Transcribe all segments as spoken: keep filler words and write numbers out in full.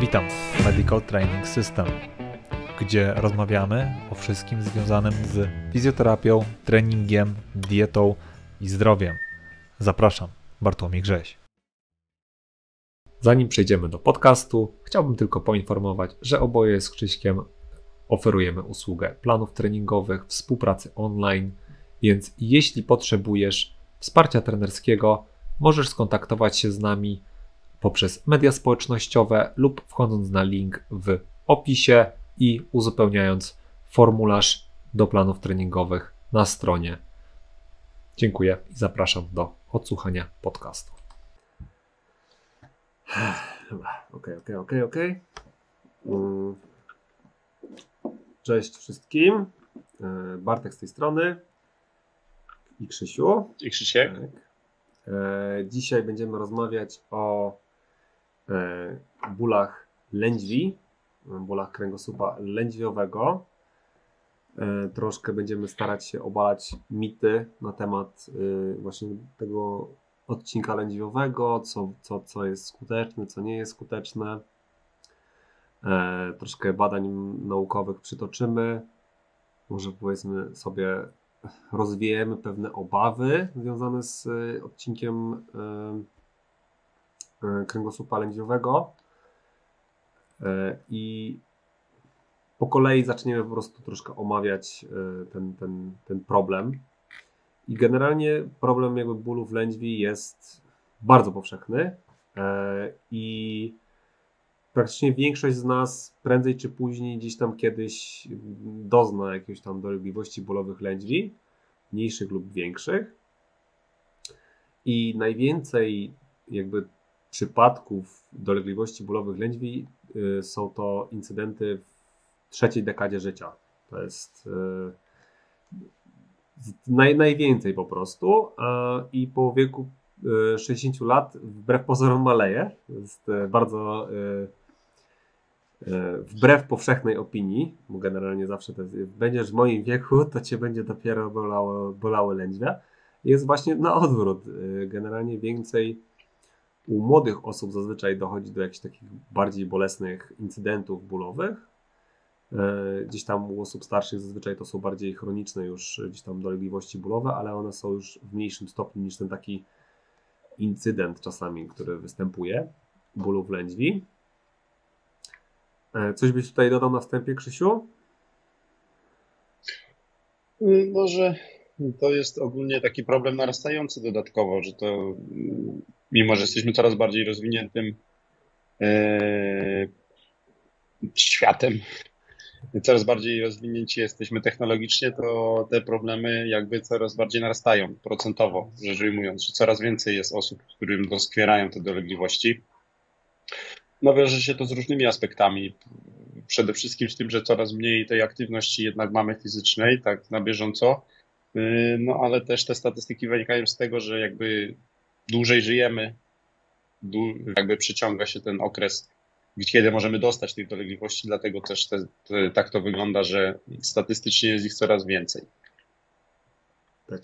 Witam w Medical Training System, gdzie rozmawiamy o wszystkim związanym z fizjoterapią, treningiem, dietą i zdrowiem. Zapraszam, Bartłomiej Grześ. Zanim przejdziemy do podcastu, chciałbym tylko poinformować, że oboje z Krzyśkiem oferujemy usługę planów treningowych, współpracy online, więc jeśli potrzebujesz wsparcia trenerskiego, możesz skontaktować się z nami poprzez media społecznościowe lub wchodząc na link w opisie i uzupełniając formularz do planów treningowych na stronie. Dziękuję i zapraszam do odsłuchania podcastu. Dobra, okej, okej, okej, okej. Cześć wszystkim. Bartek z tej strony i Krzysiu. I Krzysiek. Tak. Dzisiaj będziemy rozmawiać o bólach lędźwi, bólach kręgosłupa lędźwiowego. Troszkę będziemy starać się obalać mity na temat właśnie tego odcinka lędźwiowego, co, co, co jest skuteczne, co nie jest skuteczne. Troszkę badań naukowych przytoczymy. Może powiedzmy sobie, rozwiejemy pewne obawy związane z odcinkiem kręgosłupa lędźwiowego i po kolei zaczniemy po prostu troszkę omawiać ten, ten, ten problem. I generalnie problem jakby bólu w lędźwi jest bardzo powszechny i praktycznie większość z nas prędzej czy później gdzieś tam kiedyś dozna jakiejś tam dolegliwości bólowych lędźwi, mniejszych lub większych. I najwięcej jakby przypadków dolegliwości bólowych lędźwi y, są to incydenty w trzeciej dekadzie życia. To jest y, naj, najwięcej po prostu a, i po wieku y, sześćdziesięciu lat wbrew pozorom maleje. To jest y, bardzo y, y, wbrew powszechnej opinii, bo generalnie zawsze to jest, będziesz w moim wieku, to cię będzie dopiero bolało, bolały lędźwia. Jest właśnie na odwrót. Y, generalnie więcej u młodych osób zazwyczaj dochodzi do jakichś takich bardziej bolesnych incydentów bólowych. Gdzieś tam u osób starszych zazwyczaj to są bardziej chroniczne już gdzieś tam dolegliwości bólowe, ale one są już w mniejszym stopniu niż ten taki incydent czasami, który występuje, bólu w lędźwi. Coś byś tutaj dodał na wstępie, Krzysiu? Może to jest ogólnie taki problem narastający dodatkowo, że to mimo, że jesteśmy coraz bardziej rozwiniętym e, światem, coraz bardziej rozwinięci jesteśmy technologicznie, to te problemy jakby coraz bardziej narastają procentowo, rzecz ujmując, że coraz więcej jest osób, którym doskwierają te dolegliwości. No wiąże się to z różnymi aspektami. Przede wszystkim z tym, że coraz mniej tej aktywności jednak mamy fizycznej, tak na bieżąco. No ale też te statystyki wynikają z tego, że jakby dłużej żyjemy, jakby przyciąga się ten okres, kiedy możemy dostać tych dolegliwości, dlatego też te, te, tak to wygląda, że statystycznie jest ich coraz więcej. Tak.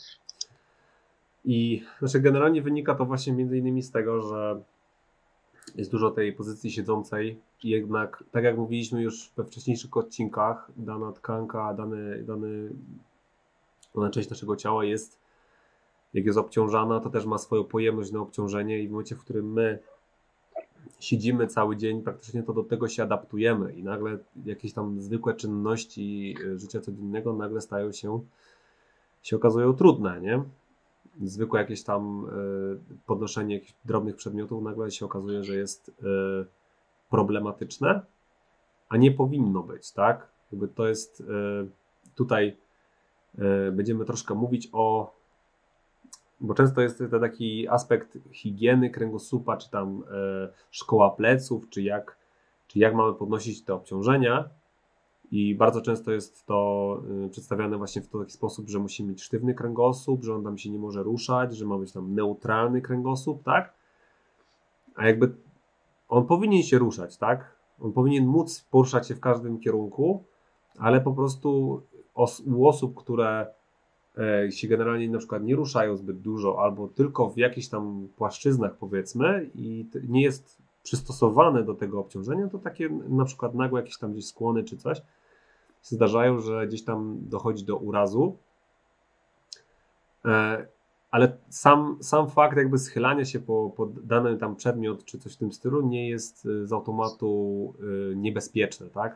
I znaczy generalnie wynika to właśnie między innymi z tego, że jest dużo tej pozycji siedzącej i jednak, tak jak mówiliśmy już we wcześniejszych odcinkach, dana tkanka, dany, dany, dana część naszego ciała jest, jak jest obciążana, to też ma swoją pojemność na obciążenie i w momencie, w którym my siedzimy cały dzień, praktycznie to do tego się adaptujemy i nagle jakieś tam zwykłe czynności życia codziennego nagle stają się, się okazują trudne, nie? Zwykłe jakieś tam podnoszenie jakichś drobnych przedmiotów nagle się okazuje, że jest problematyczne, a nie powinno być, tak? Jakby to jest tutaj będziemy troszkę mówić o, bo często jest to taki aspekt higieny kręgosłupa, czy tam szkoła pleców, czy jak, czy jak mamy podnosić te obciążenia. I bardzo często jest to przedstawiane właśnie w taki sposób, że musimy mieć sztywny kręgosłup, że on tam się nie może ruszać, że ma być tam neutralny kręgosłup, tak? A jakby on powinien się ruszać, tak? On powinien móc poruszać się w każdym kierunku, ale po prostu os- u osób, które się generalnie na przykład nie ruszają zbyt dużo albo tylko w jakichś tam płaszczyznach powiedzmy i nie jest przystosowane do tego obciążenia, to takie na przykład nagłe jakieś tam gdzieś skłony czy coś się zdarzają, że gdzieś tam dochodzi do urazu. Ale sam, sam fakt jakby schylania się po, po dany tam przedmiot czy coś w tym stylu nie jest z automatu niebezpieczne, tak?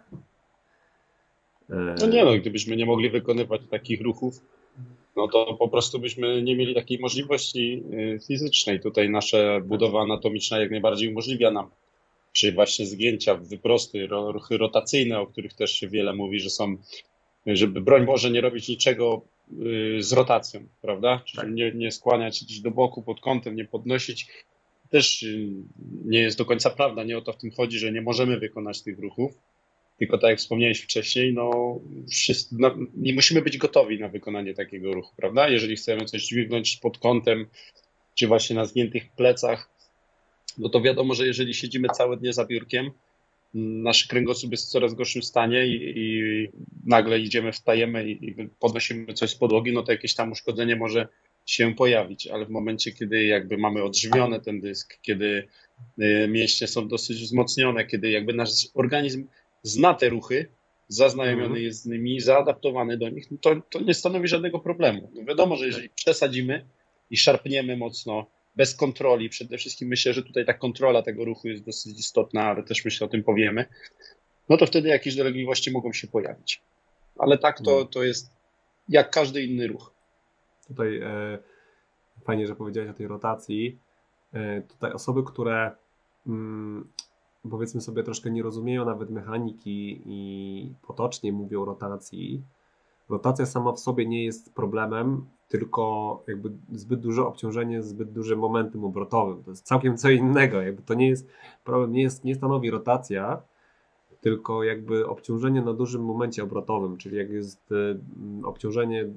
No nie no, gdybyśmy nie mogli wykonywać takich ruchów, no to po prostu byśmy nie mieli takiej możliwości fizycznej. Tutaj nasza budowa anatomiczna jak najbardziej umożliwia nam, czy właśnie zgięcia, wyprosty, ruchy rotacyjne, o których też się wiele mówi, że są, żeby broń Boże nie robić niczego z rotacją, prawda? Czyli tak. nie, nie skłaniać się gdzieś do boku pod kątem, nie podnosić. Też nie jest do końca prawda, nie o to w tym chodzi, że nie możemy wykonać tych ruchów, tylko tak jak wspomniałeś wcześniej, no, wszyscy, no nie musimy być gotowi na wykonanie takiego ruchu, prawda? Jeżeli chcemy coś dźwignąć pod kątem, czy właśnie na zgiętych plecach, no to wiadomo, że jeżeli siedzimy całe dnie za biurkiem, nasz kręgosłup jest w coraz gorszym stanie i, i nagle idziemy, wstajemy i, i podnosimy coś z podłogi, no to jakieś tam uszkodzenie może się pojawić, ale w momencie, kiedy jakby mamy odżywiony ten dysk, kiedy mięśnie są dosyć wzmocnione, kiedy jakby nasz organizm zna te ruchy, zaznajomiony jest z nimi, zaadaptowany do nich, no to, to nie stanowi żadnego problemu. No wiadomo, że jeżeli przesadzimy i szarpniemy mocno, bez kontroli, przede wszystkim myślę, że tutaj ta kontrola tego ruchu jest dosyć istotna, ale też myślę o tym powiemy, no to wtedy jakieś dolegliwości mogą się pojawić. Ale tak to, to jest jak każdy inny ruch. Tutaj e, fajnie, że powiedziałeś o tej rotacji. E, tutaj osoby, które mm, powiedzmy sobie troszkę nie rozumieją nawet mechaniki i potocznie mówią o rotacji. Rotacja sama w sobie nie jest problemem, tylko jakby zbyt duże obciążenie, zbyt dużym momentem obrotowym. To jest całkiem co innego. Jakby to nie jest problem, nie, jest, nie stanowi rotacja, tylko jakby obciążenie na dużym momencie obrotowym, czyli jak jest y, obciążenie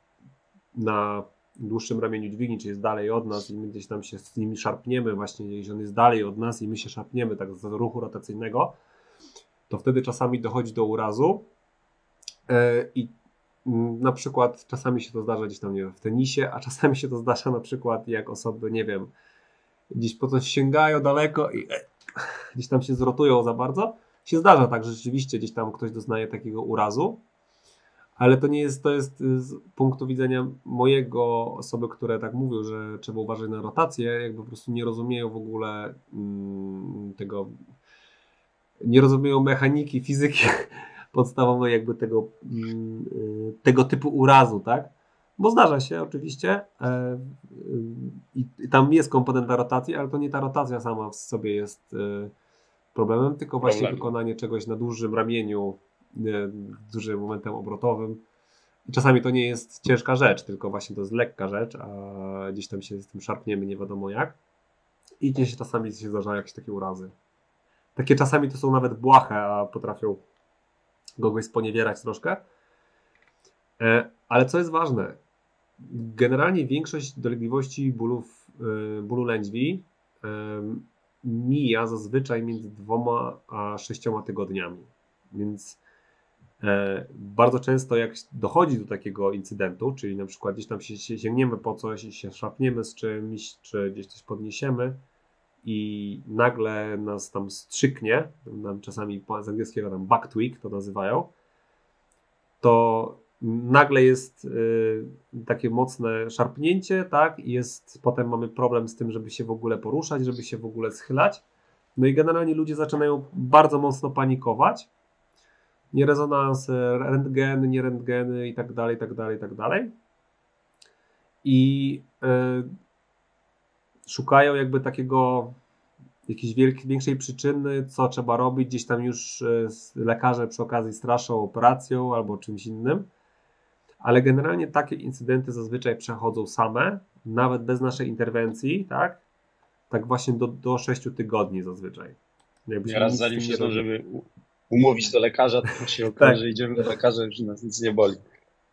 na dłuższym ramieniu dźwigni, czy jest dalej od nas i my gdzieś tam się z nimi szarpniemy, właśnie jeśli on jest dalej od nas i my się szarpniemy tak z ruchu rotacyjnego, to wtedy czasami dochodzi do urazu y, i na przykład czasami się to zdarza gdzieś tam, nie wiem, w tenisie, a czasami się to zdarza na przykład jak osoby, nie wiem, gdzieś po coś sięgają daleko i gdzieś tam się zrotują za bardzo. Się zdarza tak, że rzeczywiście gdzieś tam ktoś doznaje takiego urazu, ale to nie jest, to jest z punktu widzenia mojego, osoby, które tak mówią, że trzeba uważać na rotację, jakby po prostu nie rozumieją w ogóle mm, tego, nie rozumieją mechaniki, fizyki podstawowej jakby tego, tego typu urazu, tak? Bo zdarza się oczywiście e, i, i tam jest komponenta rotacji, ale to nie ta rotacja sama w sobie jest e, problemem, tylko właśnie Problem. wykonanie czegoś na dużym ramieniu, e, dużym momentem obrotowym. I czasami to nie jest ciężka rzecz, tylko właśnie to jest lekka rzecz, a gdzieś tam się z tym szarpniemy nie wiadomo jak. I gdzieś czasami się zdarzają jakieś takie urazy. Takie czasami to są nawet błahe, a potrafią kogoś sponiewierać troszkę. Ale co jest ważne, generalnie większość dolegliwości bólów, bólu lędźwi mija zazwyczaj między dwoma a sześcioma tygodniami. Więc bardzo często jak dochodzi do takiego incydentu, czyli na przykład gdzieś tam się, się sięgniemy po coś i się szarpniemy z czymś, czy gdzieś coś podniesiemy i nagle nas tam strzyknie, nam czasami z angielskiego tam back twig to nazywają, to nagle jest y, takie mocne szarpnięcie, tak, i jest, potem mamy problem z tym, żeby się w ogóle poruszać, żeby się w ogóle schylać. No i generalnie ludzie zaczynają bardzo mocno panikować. Nie rezonanse, rentgeny, nie rentgeny i tak dalej, i tak dalej, i tak dalej. I y, szukają jakby takiego jakiejś wielkiej, większej przyczyny, co trzeba robić. Gdzieś tam już lekarze przy okazji straszą operacją albo czymś innym. Ale generalnie takie incydenty zazwyczaj przechodzą same, nawet bez naszej interwencji, tak? Tak właśnie do, do sześciu tygodni zazwyczaj. Jakbyśmy Nieraz zanim się zdążymy umówić do lekarza, to się okaże, że idziemy do lekarza, już nas nic nie boli.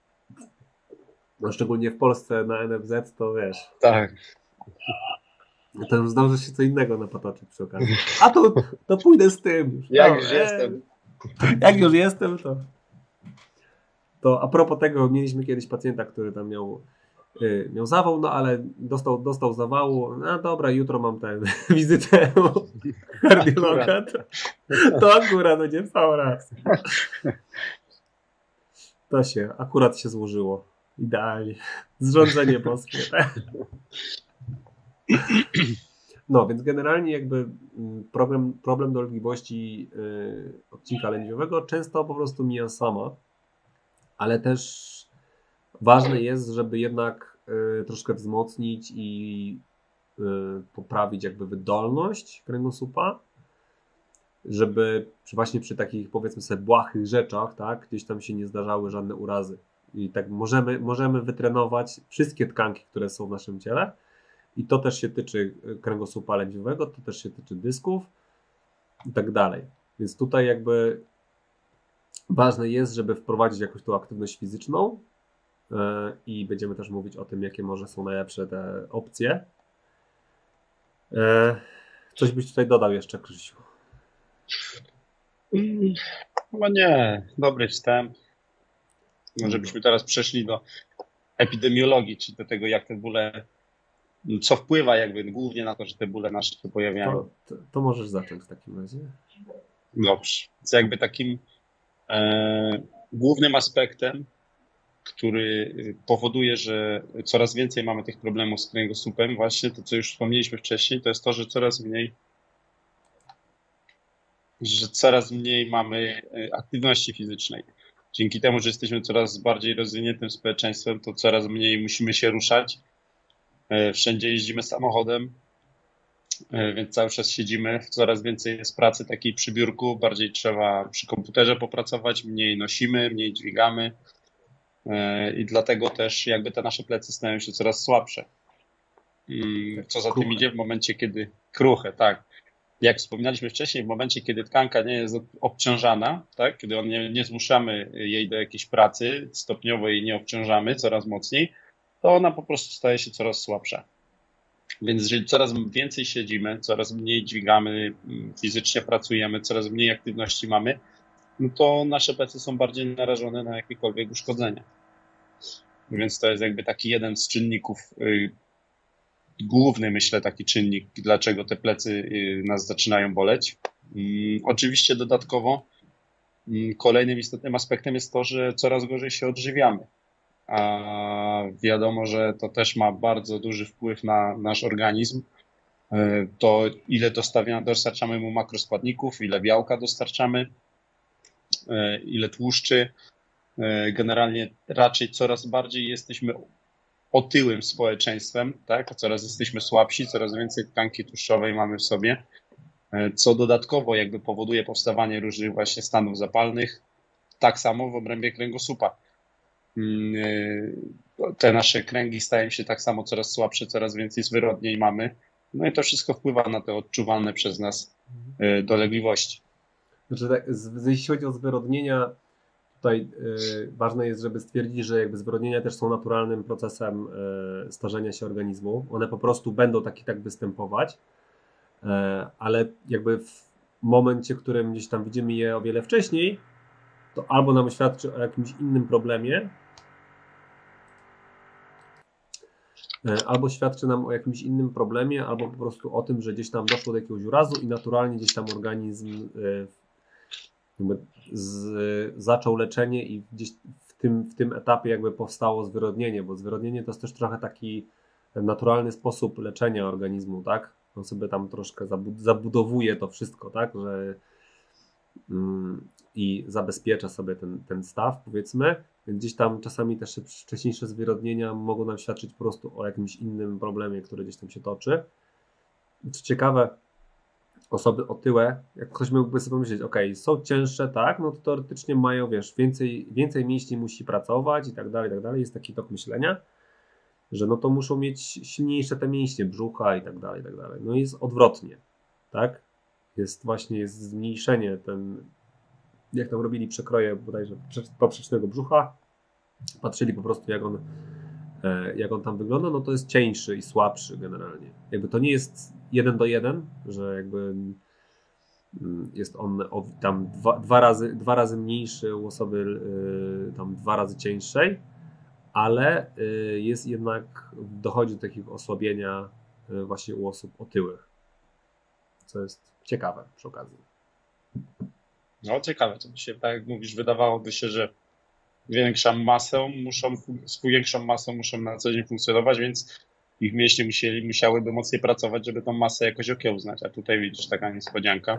No szczególnie w Polsce na N F Z to wiesz. Tak. To już zdąży się co innego napatoczyć przy okazji. A to, to pójdę z tym. Już. Jak no, już e, jestem. Jak już jestem, to... To a propos tego, mieliśmy kiedyś pacjenta, który tam miał yy, miał zawał, no ale dostał, dostał zawału, no dobra, jutro mam tę wizytę u kardiologa, to, to akurat będzie cały raz. To się, akurat się złożyło. Idealnie. Zrządzenie boskie. Tak? No, więc generalnie jakby problem, problem dolegliwości yy, odcinka lędźwiowego często po prostu mija sama, ale też ważne jest, żeby jednak yy, troszkę wzmocnić i yy, poprawić jakby wydolność kręgosłupa, żeby właśnie przy takich, powiedzmy sobie, błahych rzeczach, tak, gdzieś tam się nie zdarzały żadne urazy. I tak możemy, możemy wytrenować wszystkie tkanki, które są w naszym ciele. I to też się tyczy kręgosłupa lędźwiowego, to też się tyczy dysków i tak dalej. Więc tutaj jakby ważne jest, żeby wprowadzić jakąś tą aktywność fizyczną yy, i będziemy też mówić o tym, jakie może są najlepsze te opcje. Yy, coś byś tutaj dodał jeszcze, Krzysiu? Mm, Chyba nie. Dobry wstęp. Może byśmy teraz przeszli do epidemiologii, czyli do tego, jak te bóle, co wpływa jakby głównie na to, że te bóle nasze się pojawiają. To, to, to możesz zacząć w takim razie. Dobrze. Co jakby takim e, głównym aspektem, który powoduje, że coraz więcej mamy tych problemów z kręgosłupem, właśnie to, co już wspomnieliśmy wcześniej, to jest to, że coraz mniej że coraz mniej mamy aktywności fizycznej. Dzięki temu, że jesteśmy coraz bardziej rozwiniętym społeczeństwem, to coraz mniej musimy się ruszać. Wszędzie jeździmy samochodem, więc cały czas siedzimy. Coraz więcej jest pracy takiej przy biurku, bardziej trzeba przy komputerze popracować, mniej nosimy, mniej dźwigamy i dlatego też jakby te nasze plecy stają się coraz słabsze. Co za tym idzie w momencie, kiedy kruche, tak. Jak wspominaliśmy wcześniej, w momencie, kiedy tkanka nie jest obciążana, tak, kiedy on nie, nie zmuszamy jej do jakiejś pracy, stopniowo jej nie obciążamy coraz mocniej, to ona po prostu staje się coraz słabsza. Więc jeżeli coraz więcej siedzimy, coraz mniej dźwigamy, fizycznie pracujemy, coraz mniej aktywności mamy, no to nasze plecy są bardziej narażone na jakiekolwiek uszkodzenia. Więc to jest jakby taki jeden z czynników, główny, myślę, taki czynnik, dlaczego te plecy nas zaczynają boleć. Oczywiście dodatkowo kolejnym istotnym aspektem jest to, że coraz gorzej się odżywiamy. A wiadomo, że to też ma bardzo duży wpływ na nasz organizm. To ile dostarczamy mu makroskładników, ile białka dostarczamy, ile tłuszczy. Generalnie raczej coraz bardziej jesteśmy otyłym społeczeństwem, tak? Coraz jesteśmy słabsi, coraz więcej tkanki tłuszczowej mamy w sobie, co dodatkowo jakby powoduje powstawanie różnych właśnie stanów zapalnych, tak samo w obrębie kręgosłupa. Te nasze kręgi stają się tak samo coraz słabsze, coraz więcej zwyrodnień mamy, no i to wszystko wpływa na te odczuwalne przez nas dolegliwości. Znaczy, tak, jeśli chodzi o zwyrodnienia, tutaj y, ważne jest, żeby stwierdzić, że jakby zwyrodnienia też są naturalnym procesem y, starzenia się organizmu. One po prostu będą tak i tak występować, y, ale jakby w momencie, w którym gdzieś tam widzimy je o wiele wcześniej, to albo nam świadczy o jakimś innym problemie, y, albo świadczy nam o jakimś innym problemie, albo po prostu o tym, że gdzieś tam doszło do jakiegoś urazu i naturalnie gdzieś tam organizm y, Z, zaczął leczenie i gdzieś w tym, w tym etapie jakby powstało zwyrodnienie, bo zwyrodnienie to jest też trochę taki naturalny sposób leczenia organizmu, tak? On sobie tam troszkę zabudowuje to wszystko, tak? Że mm, i zabezpiecza sobie ten, ten staw, powiedzmy, więc gdzieś tam czasami też wcześniejsze zwyrodnienia mogą nam świadczyć po prostu o jakimś innym problemie, który gdzieś tam się toczy. Co ciekawe, osoby otyłe, jak ktoś mógłby sobie pomyśleć, ok, są cięższe, tak, no to teoretycznie mają, wiesz, więcej, więcej mięśni musi pracować i tak dalej, i tak dalej. Jest taki tok myślenia, że no to muszą mieć silniejsze te mięśnie, brzucha i tak dalej, i tak dalej. No i jest odwrotnie, tak? Jest właśnie jest zmniejszenie ten, jak tam robili przekroje bodajże poprzecznego brzucha, patrzyli po prostu jak on jak on tam wygląda, no to jest cieńszy i słabszy generalnie. Jakby to nie jest jeden do jeden, że jakby jest on tam dwa, dwa, razy, dwa razy mniejszy u osoby tam dwa razy cieńszej, ale y, jest jednak, dochodzi do takiego osłabienia y, właśnie u osób otyłych, co jest ciekawe przy okazji. No ciekawe, to by się, tak jak mówisz, wydawałoby się, że większą masą muszą, z większą masą muszą na co dzień funkcjonować, więc ich mięśnie musieli, musiałyby mocniej pracować, żeby tą masę jakoś okiełznać, a tutaj widzisz taka niespodzianka.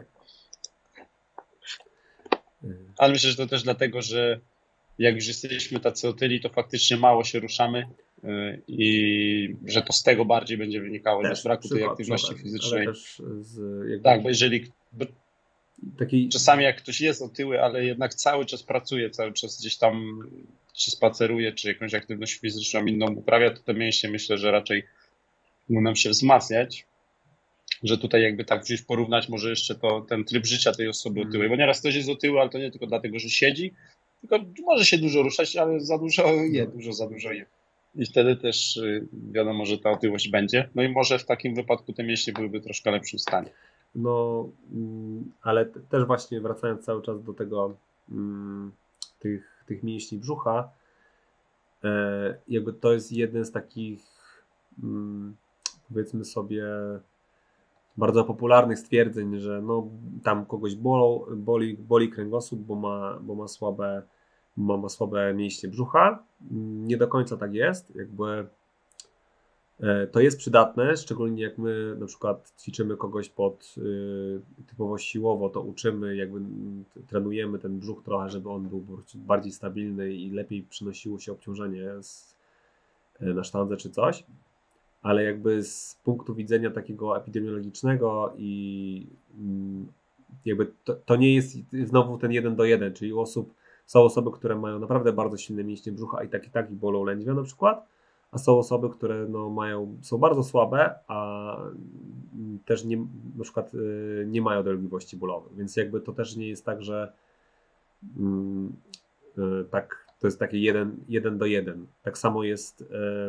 Ale myślę, że to też dlatego, że jak już jesteśmy tacy otyli, to faktycznie mało się ruszamy yy, i że to z tego bardziej będzie wynikało niż z braku tej przykład, aktywności przykład, fizycznej. Ale też z jakby Tak, bo jeżeli bo takiej... czasami jak ktoś jest otyły, ale jednak cały czas pracuje, cały czas gdzieś tam czy spaceruje, czy jakąś aktywność fizyczną inną uprawia, to te mięśnie myślę, że raczej mogą się wzmacniać. Że tutaj jakby tak gdzieś porównać może jeszcze to ten tryb życia tej osoby otyłej, bo nieraz ktoś jest otyły, ale to nie tylko dlatego, że siedzi, tylko może się dużo ruszać, ale za dużo je, dużo za dużo je. I wtedy też y, wiadomo, że ta otyłość będzie. No i może w takim wypadku te mięśnie byłyby troszkę lepszym stanie. No, mm, ale te- też właśnie wracając cały czas do tego mm, tych, tych mięśni brzucha, e, jakby to jest jeden z takich mm, powiedzmy sobie bardzo popularnych stwierdzeń, że no tam kogoś bolą, boli, boli kręgosłup, bo ma, bo ma słabe, ma, ma słabe mięśnie brzucha. Nie do końca tak jest. Jakby e, to jest przydatne, szczególnie jak my na przykład ćwiczymy kogoś pod y, typowo siłowo, to uczymy, jakby mm, trenujemy ten brzuch trochę, żeby on był po prostu bardziej stabilny i lepiej przynosiło się obciążenie z, e, na sztandze czy coś. Ale jakby z punktu widzenia takiego epidemiologicznego i mm, jakby to, to nie jest znowu ten jeden do jeden, czyli u osób, są osoby, które mają naprawdę bardzo silne mięśnie brzucha i tak i tak i bolą lędźwia na przykład, a są osoby, które no mają, są bardzo słabe, a mm, też nie, na przykład y, nie mają dolegliwości bólowych, więc jakby to też nie jest tak, że mm, y, tak, to jest takie jeden, jeden do jeden. Tak samo jest y,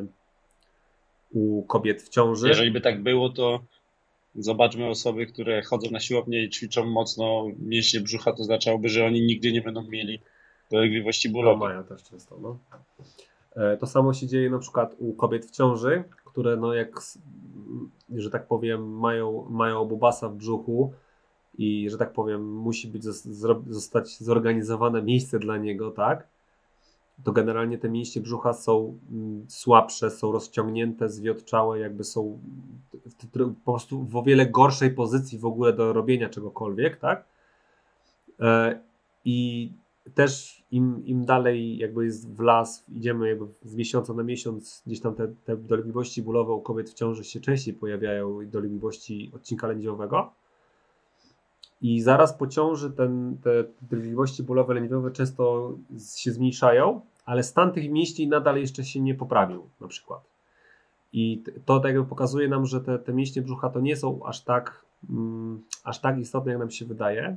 u kobiet w ciąży. Jeżeli by tak było, to zobaczmy osoby, które chodzą na siłownię i ćwiczą mocno mięśnie brzucha, to znaczyłoby, że oni nigdy nie będą mieli dolegliwości No bólowych. mają też często, no. E, To samo się dzieje na przykład u kobiet w ciąży, które no jak, s- że tak powiem, mają, mają obubasa w brzuchu i, że tak powiem, musi być zos- zro- zostać zorganizowane miejsce dla niego, tak? To generalnie te mięśnie brzucha są mm, słabsze, są rozciągnięte, zwiotczałe, jakby są w- w- po prostu w o wiele gorszej pozycji w ogóle do robienia czegokolwiek, tak? E, I też im, im dalej jakby jest w las, idziemy jakby z miesiąca na miesiąc, gdzieś tam te, te dolegliwości bólowe u kobiet w ciąży się częściej pojawiają, i dolegliwości odcinka lędźwiowego. I zaraz po ciąży ten, te dolegliwości bólowe lędźwiowe często z- się zmniejszają, ale stan tych mięśni nadal jeszcze się nie poprawił na przykład. I t- to tak jakby pokazuje nam, że te, te mięśnie brzucha to nie są aż tak, mm, aż tak istotne, jak nam się wydaje.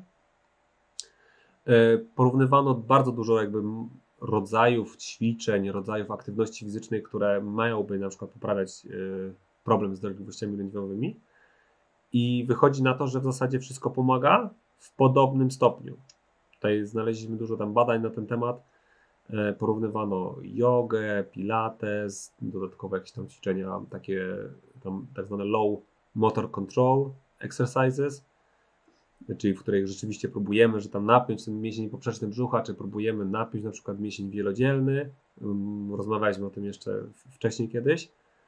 E, Porównywano bardzo dużo jakby m- rodzajów ćwiczeń, rodzajów aktywności fizycznej, które mają na przykład poprawiać e, problem z dolegliwościami lędźwiowymi. I wychodzi na to, że w zasadzie wszystko pomaga w podobnym stopniu. Tutaj znaleźliśmy dużo tam badań na ten temat. E, Porównywano jogę, pilates, dodatkowe jakieś tam ćwiczenia, takie tam tak zwane low motor control exercises, czyli w której rzeczywiście próbujemy, że tam napiąć ten mięsień poprzeczny brzucha, czy próbujemy napiąć na przykład mięsień wielodzielny. Um, Rozmawialiśmy o tym jeszcze w- wcześniej kiedyś.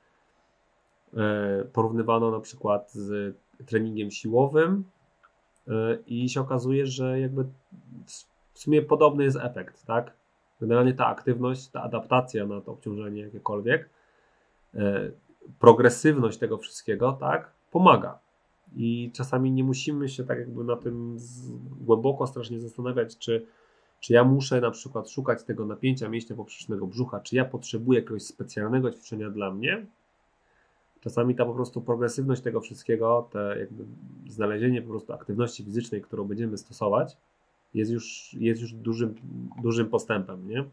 E, Porównywano na przykład z treningiem siłowym e, i się okazuje, że jakby w sumie podobny jest efekt, tak? Generalnie ta aktywność, ta adaptacja na to obciążenie jakiekolwiek, e, progresywność tego wszystkiego, tak, pomaga. I czasami nie musimy się tak jakby na tym z, głęboko strasznie zastanawiać, czy, czy ja muszę na przykład szukać tego napięcia mięśnia poprzecznego brzucha, czy ja potrzebuję jakiegoś specjalnego ćwiczenia dla mnie. Czasami ta po prostu progresywność tego wszystkiego, te jakby znalezienie po prostu aktywności fizycznej, którą będziemy stosować, jest już, jest już dużym, dużym postępem, nie?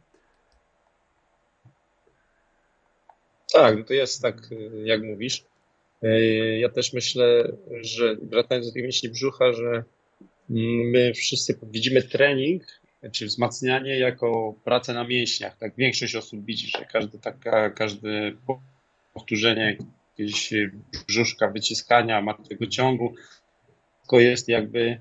Tak, no to jest tak, jak mówisz. Yy, Ja też myślę, że wracając do tych mięśni brzucha, że my wszyscy widzimy trening czy wzmacnianie jako pracę na mięśniach. Tak większość osób widzi, że każde, taka, każde powtórzenie jakiegoś brzuszka, wyciskania, martwego ciągu, to jest jakby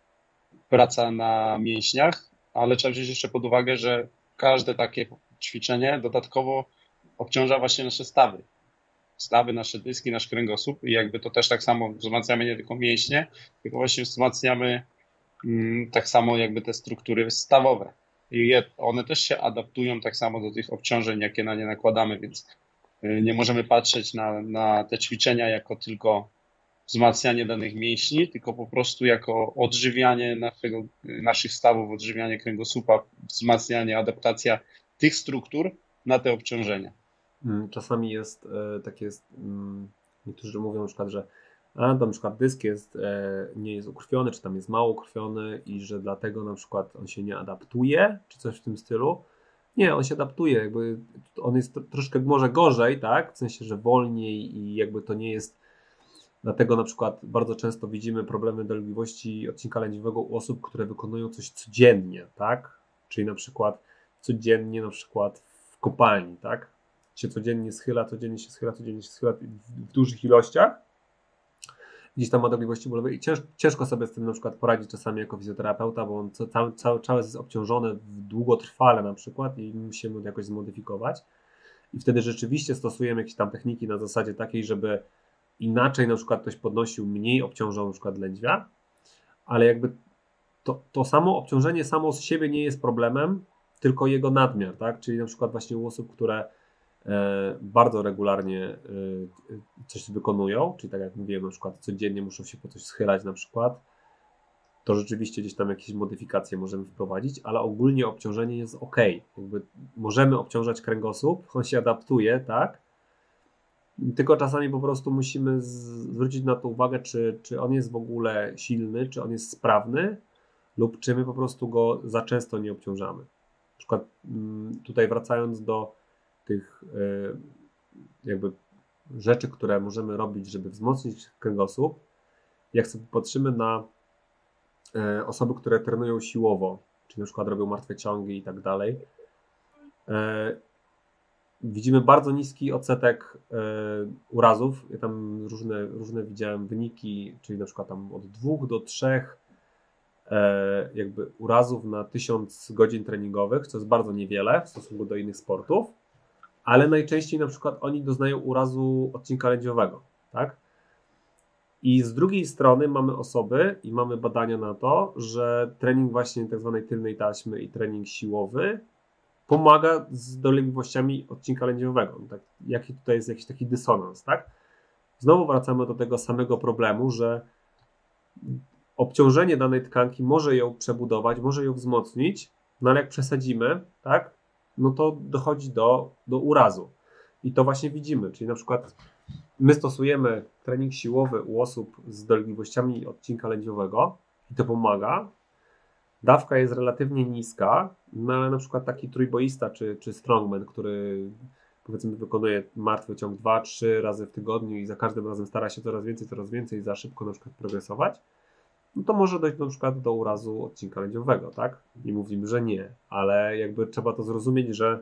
praca na mięśniach, ale trzeba wziąć jeszcze pod uwagę, że każde takie ćwiczenie dodatkowo obciąża właśnie nasze stawy. Stawy, nasze dyski, nasz kręgosłup i jakby to też tak samo wzmacniamy nie tylko mięśnie, tylko właśnie wzmacniamy mm, tak samo jakby te struktury stawowe. I je, one też się adaptują tak samo do tych obciążeń, jakie na nie nakładamy, więc y, nie możemy patrzeć na, na te ćwiczenia jako tylko wzmacnianie danych mięśni, tylko po prostu jako odżywianie naszego, naszych stawów, odżywianie kręgosłupa, wzmacnianie, adaptacja tych struktur na te obciążenia. Czasami jest e, takie, jest, mm, niektórzy mówią na przykład, że a, tam na przykład dysk jest, e, nie jest ukrwiony, czy tam jest mało ukrwiony i że dlatego na przykład on się nie adaptuje, czy coś w tym stylu. Nie, on się adaptuje, jakby on jest tro, troszkę może gorzej, tak, w sensie, że wolniej i jakby to nie jest, dlatego na przykład bardzo często widzimy problemy dolegliwości odcinka lędźwiowego u osób, które wykonują coś codziennie, tak, czyli na przykład codziennie na przykład w kopalni, tak, się codziennie schyla, codziennie się schyla, codziennie się schyla w, w dużych ilościach, gdzieś tam ma dolegliwości bólowe i cięż, ciężko sobie z tym na przykład poradzić czasami jako fizjoterapeuta, bo on cały, cały czas jest obciążony długotrwale na przykład i musimy jakoś zmodyfikować i wtedy rzeczywiście stosujemy jakieś tam techniki na zasadzie takiej, żeby inaczej na przykład ktoś podnosił, mniej obciążał na przykład lędźwia, ale jakby to, to samo obciążenie samo z siebie nie jest problemem, tylko jego nadmiar, tak? Czyli na przykład właśnie u osób, które bardzo regularnie coś wykonują, czyli tak jak mówiłem, na przykład codziennie muszą się po coś schylać na przykład, to rzeczywiście gdzieś tam jakieś modyfikacje możemy wprowadzić, ale ogólnie obciążenie jest ok. Jakby możemy obciążać kręgosłup, on się adaptuje, tak? Tylko czasami po prostu musimy zwrócić na to uwagę, czy, czy on jest w ogóle silny, czy on jest sprawny, lub czy my po prostu go za często nie obciążamy. Na przykład tutaj wracając do tych jakby rzeczy, które możemy robić, żeby wzmocnić kręgosłup, jak sobie patrzymy na osoby, które trenują siłowo, czyli na przykład robią martwe ciągi i tak dalej, widzimy bardzo niski odsetek urazów. Ja tam różne, różne widziałem wyniki, czyli na przykład tam od dwóch do trzech jakby urazów na tysiąc godzin treningowych, co jest bardzo niewiele w stosunku do innych sportów. Ale najczęściej na przykład oni doznają urazu odcinka lędźwiowego, tak? I z drugiej strony mamy osoby i mamy badania na to, że trening właśnie tak zwanej tylnej taśmy i trening siłowy pomaga z dolegliwościami odcinka lędźwiowego. Tak? Jaki tutaj jest jakiś taki dysonans, tak? Znowu wracamy do tego samego problemu, że obciążenie danej tkanki może ją przebudować, może ją wzmocnić, no ale jak przesadzimy, tak? No to dochodzi do, do urazu. I to właśnie widzimy, czyli na przykład my stosujemy trening siłowy u osób z dolegliwościami odcinka lędźwiowego i to pomaga. Dawka jest relatywnie niska, no ale na przykład taki trójboista czy, czy strongman, który powiedzmy wykonuje martwy ciąg dwa trzy razy w tygodniu i za każdym razem stara się coraz więcej, coraz więcej za szybko na przykład progresować, no to może dojść na przykład do urazu odcinka lędźwiowego, tak? I mówimy, że nie, ale jakby trzeba to zrozumieć, że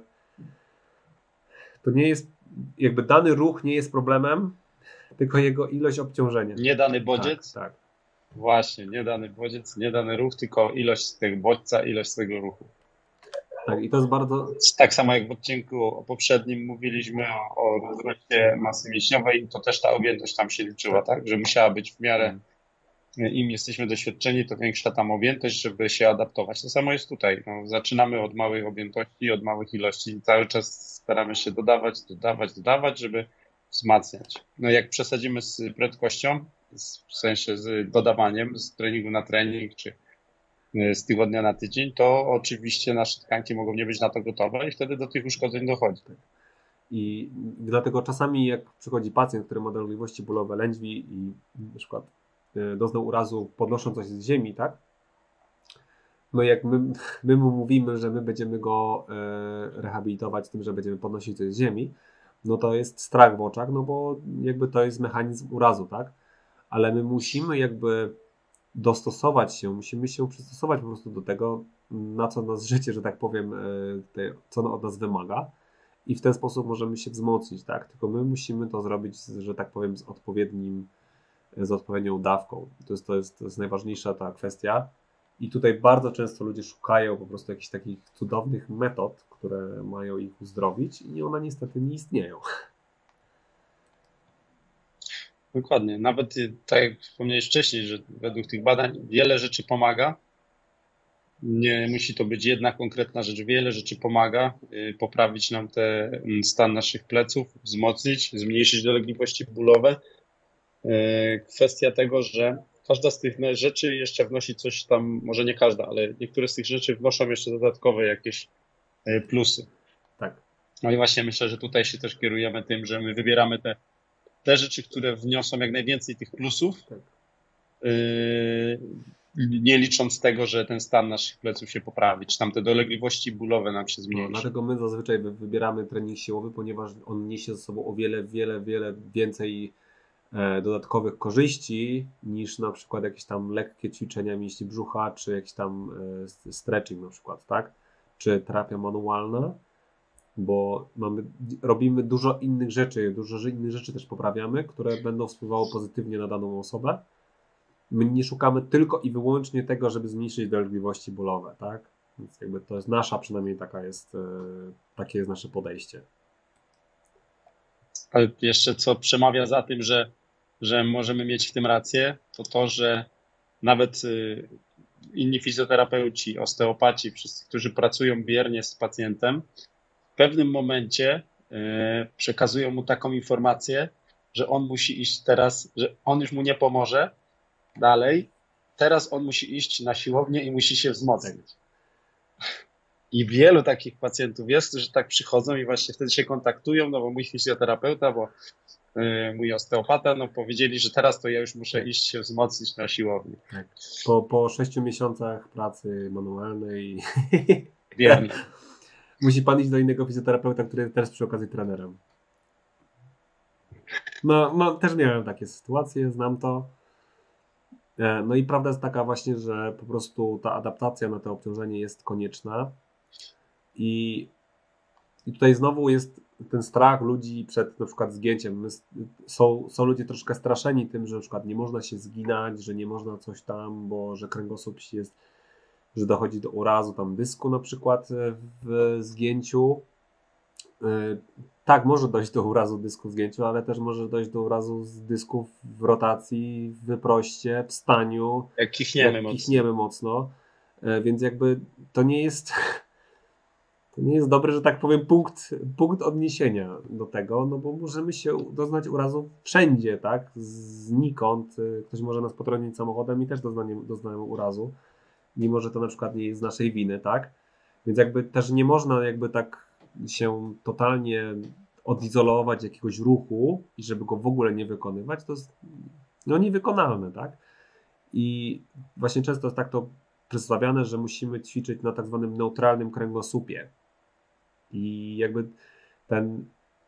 to nie jest, jakby dany ruch nie jest problemem, tylko jego ilość obciążenia. Nie dany bodziec? Tak, tak. Właśnie, nie dany bodziec, nie dany ruch, tylko ilość tego bodźca, ilość tego ruchu. Tak, i to jest bardzo... Tak samo jak w odcinku poprzednim mówiliśmy o, o wzroście masy mięśniowej i to też ta objętość tam się liczyła, tak? Że musiała być w miarę, im jesteśmy doświadczeni, to większa tam objętość, żeby się adaptować. To samo jest tutaj. No, zaczynamy od małych objętości, od małych ilości i cały czas staramy się dodawać, dodawać, dodawać, żeby wzmacniać. No jak przesadzimy z prędkością, w sensie z dodawaniem, z treningu na trening, czy z tygodnia na tydzień, to oczywiście nasze tkanki mogą nie być na to gotowe i wtedy do tych uszkodzeń dochodzi. I dlatego czasami jak przychodzi pacjent, który ma dolegliwości bólowe lędźwi i na przykład doznał urazu podnosząc coś z ziemi, tak? No jak my, my mu mówimy, że my będziemy go rehabilitować tym, że będziemy podnosić coś z ziemi, no to jest strach w oczach, no bo jakby to jest mechanizm urazu, tak? Ale my musimy jakby dostosować się, musimy się przystosować po prostu do tego, na co nas życie, że tak powiem, te, co ono od nas wymaga i w ten sposób możemy się wzmocnić, tak? Tylko my musimy to zrobić, że tak powiem, z odpowiednim, z odpowiednią dawką. To jest, to jest, to jest najważniejsza ta kwestia. I tutaj bardzo często ludzie szukają po prostu jakichś takich cudownych metod, które mają ich uzdrowić i one niestety nie istnieją. Dokładnie. Nawet tak jak wspomniałeś wcześniej, że według tych badań wiele rzeczy pomaga. Nie musi to być jedna konkretna rzecz. Wiele rzeczy pomaga poprawić nam ten stan naszych pleców, wzmocnić, zmniejszyć dolegliwości bólowe. Kwestia tego, że każda z tych rzeczy jeszcze wnosi coś tam, może nie każda, ale niektóre z tych rzeczy wnoszą jeszcze dodatkowe jakieś plusy. Tak. No i właśnie myślę, że tutaj się też kierujemy tym, że my wybieramy te, te rzeczy, które wniosą jak najwięcej tych plusów, Tak. Yy, nie licząc tego, że ten stan naszych pleców się poprawi, czy tam te dolegliwości bólowe nam się zmniejszą. No, dlatego my zazwyczaj wybieramy trening siłowy, ponieważ on niesie ze sobą o wiele, wiele, wiele więcej dodatkowych korzyści niż na przykład jakieś tam lekkie ćwiczenia mięśni brzucha, czy jakiś tam stretching na przykład, tak? Czy terapia manualna, bo mamy, robimy dużo innych rzeczy, dużo innych rzeczy też poprawiamy, które będą wpływały pozytywnie na daną osobę. My nie szukamy tylko i wyłącznie tego, żeby zmniejszyć dolegliwości bólowe, tak? Więc jakby to jest nasza, przynajmniej taka jest, takie jest nasze podejście. Ale jeszcze co przemawia za tym, że, że możemy mieć w tym rację, to to, że nawet inni fizjoterapeuci, osteopaci, wszyscy, którzy pracują biernie z pacjentem, w pewnym momencie przekazują mu taką informację, że on musi iść teraz, że on już mu nie pomoże dalej, teraz on musi iść na siłownię i musi się wzmocnić. I wielu takich pacjentów jest, którzy tak przychodzą i właśnie wtedy się kontaktują, no bo mój fizjoterapeuta, bo yy, mój osteopata, no powiedzieli, że teraz to ja już muszę iść się wzmocnić na siłowni. Tak. Po, po sześciu miesiącach pracy manualnej Wiernie. musi pan iść do innego fizjoterapeuta, który jest też przy okazji trenerem. No, no też miałem takie sytuacje, znam to. No i prawda jest taka właśnie, że po prostu ta adaptacja na to obciążenie jest konieczna i, i tutaj znowu jest ten strach ludzi przed na przykład zgięciem. My, są, są ludzie troszkę straszeni tym, że na przykład nie można się zginać, że nie można coś tam, bo że kręgosłup jest, że dochodzi do urazu tam dysku na przykład w zgięciu. Tak, może dojść do urazu dysku w zgięciu, ale też może dojść do urazu z dysków w rotacji, w wyproście, w staniu. Jak kichniemy jak mocno. kichniemy mocno. Więc jakby to nie jest to nie jest dobry, że tak powiem, punkt, punkt odniesienia do tego, no bo możemy się doznać urazu wszędzie, tak? Znikąd. Ktoś może nas potrącić samochodem i też doznanie, doznamy urazu, mimo że to na przykład nie jest z naszej winy, tak? Więc jakby też nie można jakby tak się totalnie odizolować jakiegoś ruchu i żeby go w ogóle nie wykonywać, to jest no niewykonalne, tak? I właśnie często jest tak to przedstawiane, że musimy ćwiczyć na tak zwanym neutralnym kręgosłupie. I jakby ten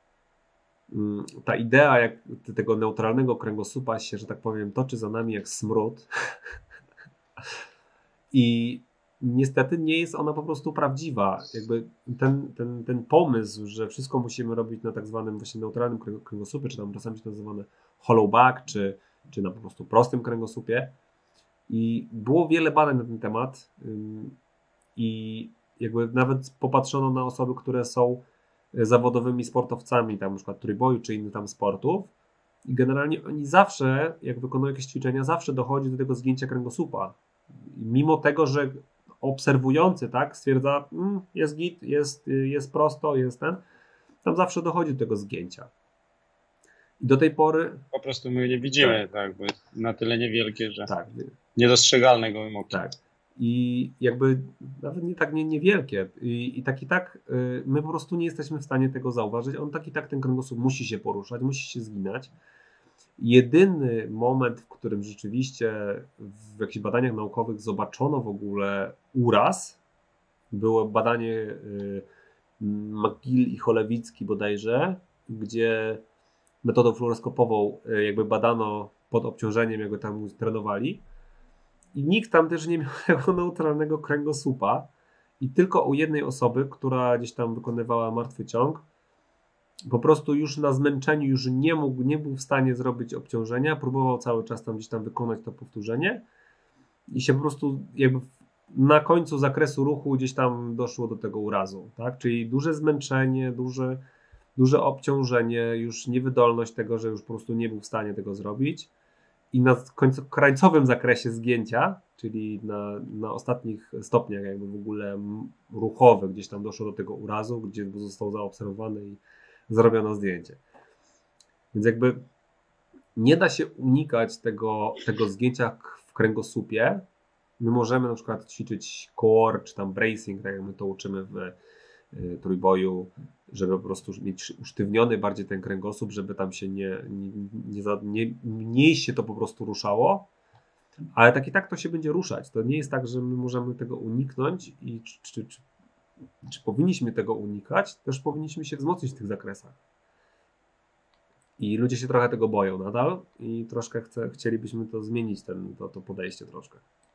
ta idea jak tego neutralnego kręgosłupa się, że tak powiem, toczy za nami jak smród. I niestety nie jest ona po prostu prawdziwa. Jakby ten, ten, ten pomysł, że wszystko musimy robić na tak zwanym właśnie neutralnym kręgosłupie, czy tam czasami się to nazywane hollow back, czy, czy na po prostu prostym kręgosłupie. I było wiele badań na ten temat i jakby nawet popatrzono na osoby, które są zawodowymi sportowcami, tam na przykład trójboju, czy innych tam sportów. I generalnie oni zawsze, jak wykonują jakieś ćwiczenia, zawsze dochodzi do tego zgięcia kręgosłupa. Mimo tego, że obserwujący, tak, stwierdza, mm, jest git, jest, jest prosto, jest ten, tam zawsze dochodzi do tego zgięcia. I do tej pory... Po prostu my nie widzimy, tak, tak bo jest na tyle niewielkie, że tak, niedostrzegalne gołym okiem. Tak. I jakby nawet nie tak nie, niewielkie. I, i tak i tak y, my po prostu nie jesteśmy w stanie tego zauważyć. On tak i tak ten kręgosłup musi się poruszać, musi się zginać. Jedyny moment, w którym rzeczywiście w jakichś badaniach naukowych zobaczono w ogóle uraz, było badanie y, McGill i Cholewicki bodajże, gdzie metodą fluoroskopową y, jakby badano pod obciążeniem, jakby tam trenowali i nikt tam też nie miał tego neutralnego kręgosłupa i tylko u jednej osoby, która gdzieś tam wykonywała martwy ciąg, po prostu już na zmęczeniu już nie mógł, nie był w stanie zrobić obciążenia, próbował cały czas tam gdzieś tam wykonać to powtórzenie i się po prostu jakby na końcu zakresu ruchu gdzieś tam doszło do tego urazu, tak? Czyli duże zmęczenie, duże, duże obciążenie, już niewydolność tego, że już po prostu nie był w stanie tego zrobić i na końcu, krańcowym zakresie zgięcia, czyli na, na ostatnich stopniach jakby w ogóle ruchowych gdzieś tam doszło do tego urazu, gdzie został zaobserwowany i zrobiono zdjęcie. Więc jakby nie da się unikać tego, tego zgięcia w kręgosłupie. My możemy na przykład ćwiczyć core, czy tam bracing, tak jak my to uczymy w y, trójboju, żeby po prostu mieć usztywniony bardziej ten kręgosłup, żeby tam się nie, nie, nie, nie mniej się to po prostu ruszało, ale tak i tak to się będzie ruszać. To nie jest tak, że my możemy tego uniknąć i czy, czy, czy, czy powinniśmy tego unikać, też powinniśmy się wzmocnić w tych zakresach. I ludzie się trochę tego boją nadal i troszkę chce, chcielibyśmy to zmienić, ten, to, to podejście troszkę.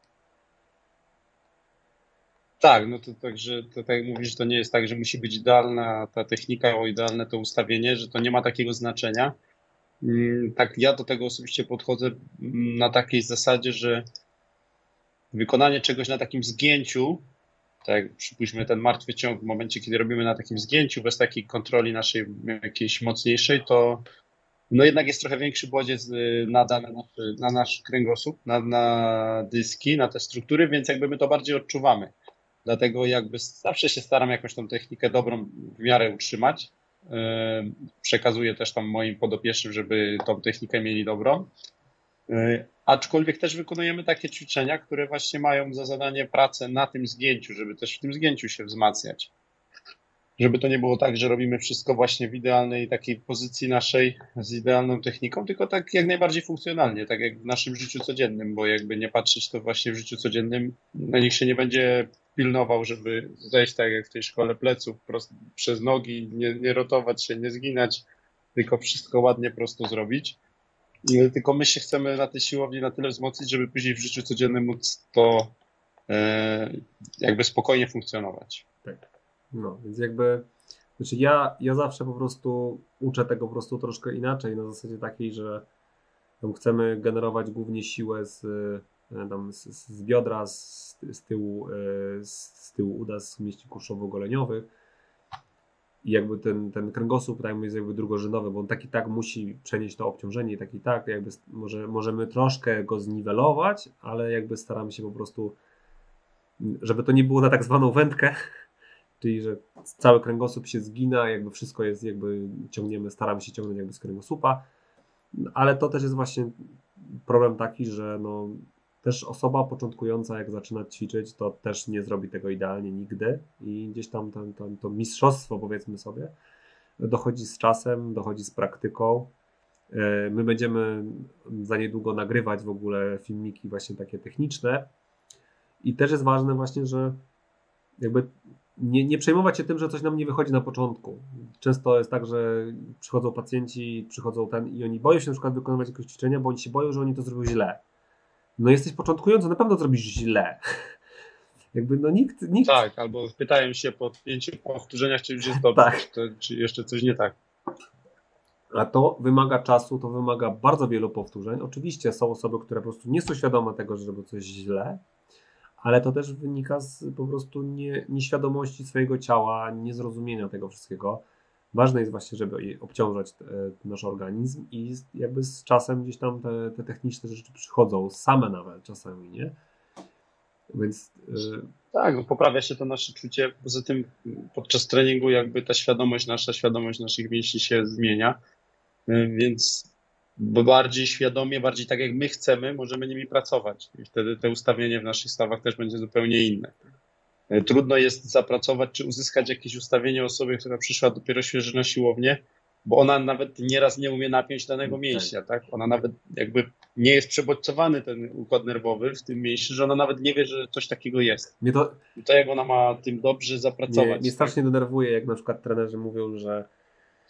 Tak, no to także to, tak jak mówisz, to nie jest tak, że musi być idealna ta technika, o idealne to ustawienie, że to nie ma takiego znaczenia. Tak, ja do tego osobiście podchodzę na takiej zasadzie, że wykonanie czegoś na takim zgięciu, tak jak przypuśćmy ten martwy ciąg w momencie, kiedy robimy na takim zgięciu, bez takiej kontroli naszej jakiejś mocniejszej, to no jednak jest trochę większy bodziec na, na, nasz, na nasz kręgosłup, na, na dyski, na te struktury, więc jakby my to bardziej odczuwamy. Dlatego jakby zawsze się staram jakąś tą technikę dobrą w miarę utrzymać. Przekazuję też tam moim podopiecznym, żeby tą technikę mieli dobrą. Aczkolwiek też wykonujemy takie ćwiczenia, które właśnie mają za zadanie pracę na tym zgięciu, żeby też w tym zgięciu się wzmacniać. Żeby to nie było tak, że robimy wszystko właśnie w idealnej takiej pozycji naszej, z idealną techniką, tylko tak jak najbardziej funkcjonalnie, tak jak w naszym życiu codziennym, bo jakby nie patrzeć, to właśnie w życiu codziennym no, nikt się nie będzie pilnował, żeby zejść tak jak w tej szkole pleców prosto, przez nogi, nie, nie rotować się, nie zginać, tylko wszystko ładnie prosto zrobić. I tylko my się chcemy na tej siłowni na tyle wzmocnić, żeby później w życiu codziennym móc to e, jakby spokojnie funkcjonować. Tak. No, więc jakby, znaczy ja, ja zawsze po prostu uczę tego po prostu troszkę inaczej, na zasadzie takiej, że tam chcemy generować głównie siłę z, tam, z, z biodra, z, z, tyłu, z, z tyłu uda, z mięśni kurszowo-goleniowych i jakby ten, ten kręgosłup tak jest jakby drugorzędowy, bo on tak i tak musi przenieść to obciążenie i tak i tak jakby może, możemy troszkę go zniwelować, ale jakby staramy się po prostu, żeby to nie było na tak zwaną wędkę, czyli że cały kręgosłup się zgina, jakby wszystko jest, jakby ciągniemy, staramy się ciągnąć jakby z kręgosłupa, ale to też jest właśnie problem taki, że no, też osoba początkująca jak zaczyna ćwiczyć, to też nie zrobi tego idealnie nigdy i gdzieś tam ten, ten, to mistrzostwo, powiedzmy sobie, dochodzi z czasem, dochodzi z praktyką. My będziemy za niedługo nagrywać w ogóle filmiki właśnie takie techniczne i też jest ważne właśnie, że jakby nie, nie przejmować się tym, że coś nam nie wychodzi na początku. Często jest tak, że przychodzą pacjenci, przychodzą ten i oni boją się na przykład wykonywać jakieś ćwiczenia, bo oni się boją, że oni to zrobią źle. No jesteś początkujący, na pewno zrobisz źle. Jakby no nikt, nikt... Tak, albo pytają się po pięciu powtórzeniach, czy już jest dobrze, tak. czy, to, czy jeszcze coś nie tak. A to wymaga czasu, to wymaga bardzo wielu powtórzeń. Oczywiście są osoby, które po prostu nie są świadome tego, że robią coś źle, ale to też wynika z po prostu nie, nieświadomości swojego ciała, niezrozumienia tego wszystkiego. Ważne jest właśnie, żeby obciążać te, nasz organizm i jakby z czasem gdzieś tam te, te techniczne rzeczy przychodzą, same nawet czasami, nie? Więc... Yy... Tak, no poprawia się to nasze czucie. Poza tym podczas treningu jakby ta świadomość nasza, świadomość naszych mięśni się zmienia, więc bardziej świadomie, bardziej tak jak my chcemy, możemy nimi pracować i wtedy te ustawienie w naszych stawach też będzie zupełnie inne. Trudno jest zapracować czy uzyskać jakieś ustawienie osobie, która przyszła dopiero świeżo na siłownię, bo ona nawet nieraz nie umie napiąć danego mięśnia, tak? Ona nawet jakby nie jest przebodźcowany ten układ nerwowy w tym mięśniu, że ona nawet nie wie, że coś takiego jest. Mnie to, I to jak ona ma tym dobrze zapracować. Mnie, mnie strasznie denerwuje, jak na przykład trenerzy mówią, że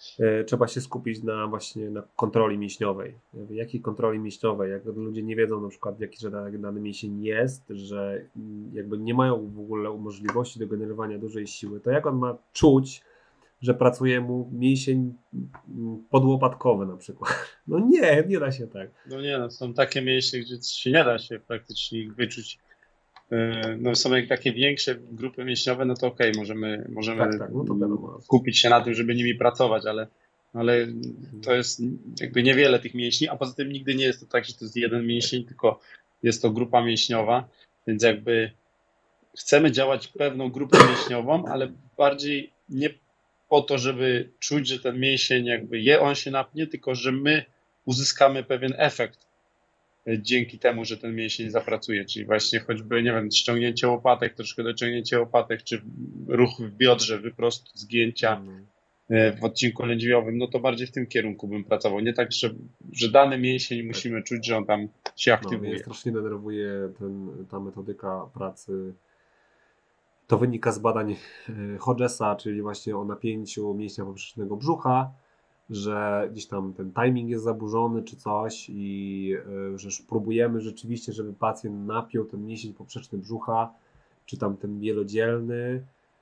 Trzeba się skupić na właśnie na kontroli mięśniowej. Jakiej kontroli mięśniowej? Jak ludzie nie wiedzą na przykład, jaki że dany mięsień jest, że jakby nie mają w ogóle możliwości do generowania dużej siły, to jak on ma czuć, że pracuje mu mięsień podłopatkowy na przykład? No nie, nie da się tak. No nie, no są takie mięśnie, gdzie się nie da się praktycznie ich wyczuć. No są jak takie większe grupy mięśniowe, no to okej, okay, możemy, możemy tak, tak, no to wiadomo. skupić się na tym, żeby nimi pracować, ale, ale to jest jakby niewiele tych mięśni, a poza tym nigdy nie jest to tak, że to jest jeden mięsień, tylko jest to grupa mięśniowa, więc jakby chcemy działać pewną grupę mięśniową, ale bardziej nie po to, żeby czuć, że ten mięsień jakby je, on się napnie, tylko że my uzyskamy pewien efekt dzięki temu, że ten mięsień zapracuje, czyli właśnie choćby, nie wiem, ściągnięcie łopatek, troszkę dociągnięcie łopatek, czy ruch w biodrze, wyprost zgięcia w odcinku lędźwiowym, no to bardziej w tym kierunku bym pracował. Nie tak, że, że dany mięsień musimy czuć, że on tam się aktywuje. No, mnie strasznie denerwuje ten, ta metodyka pracy. To wynika z badań Hodgesa, czyli właśnie o napięciu mięśnia poprzecznego brzucha, że gdzieś tam ten timing jest zaburzony czy coś i yy, że próbujemy rzeczywiście, żeby pacjent napiął ten mięsień poprzeczny brzucha, czy tam ten wielodzielny,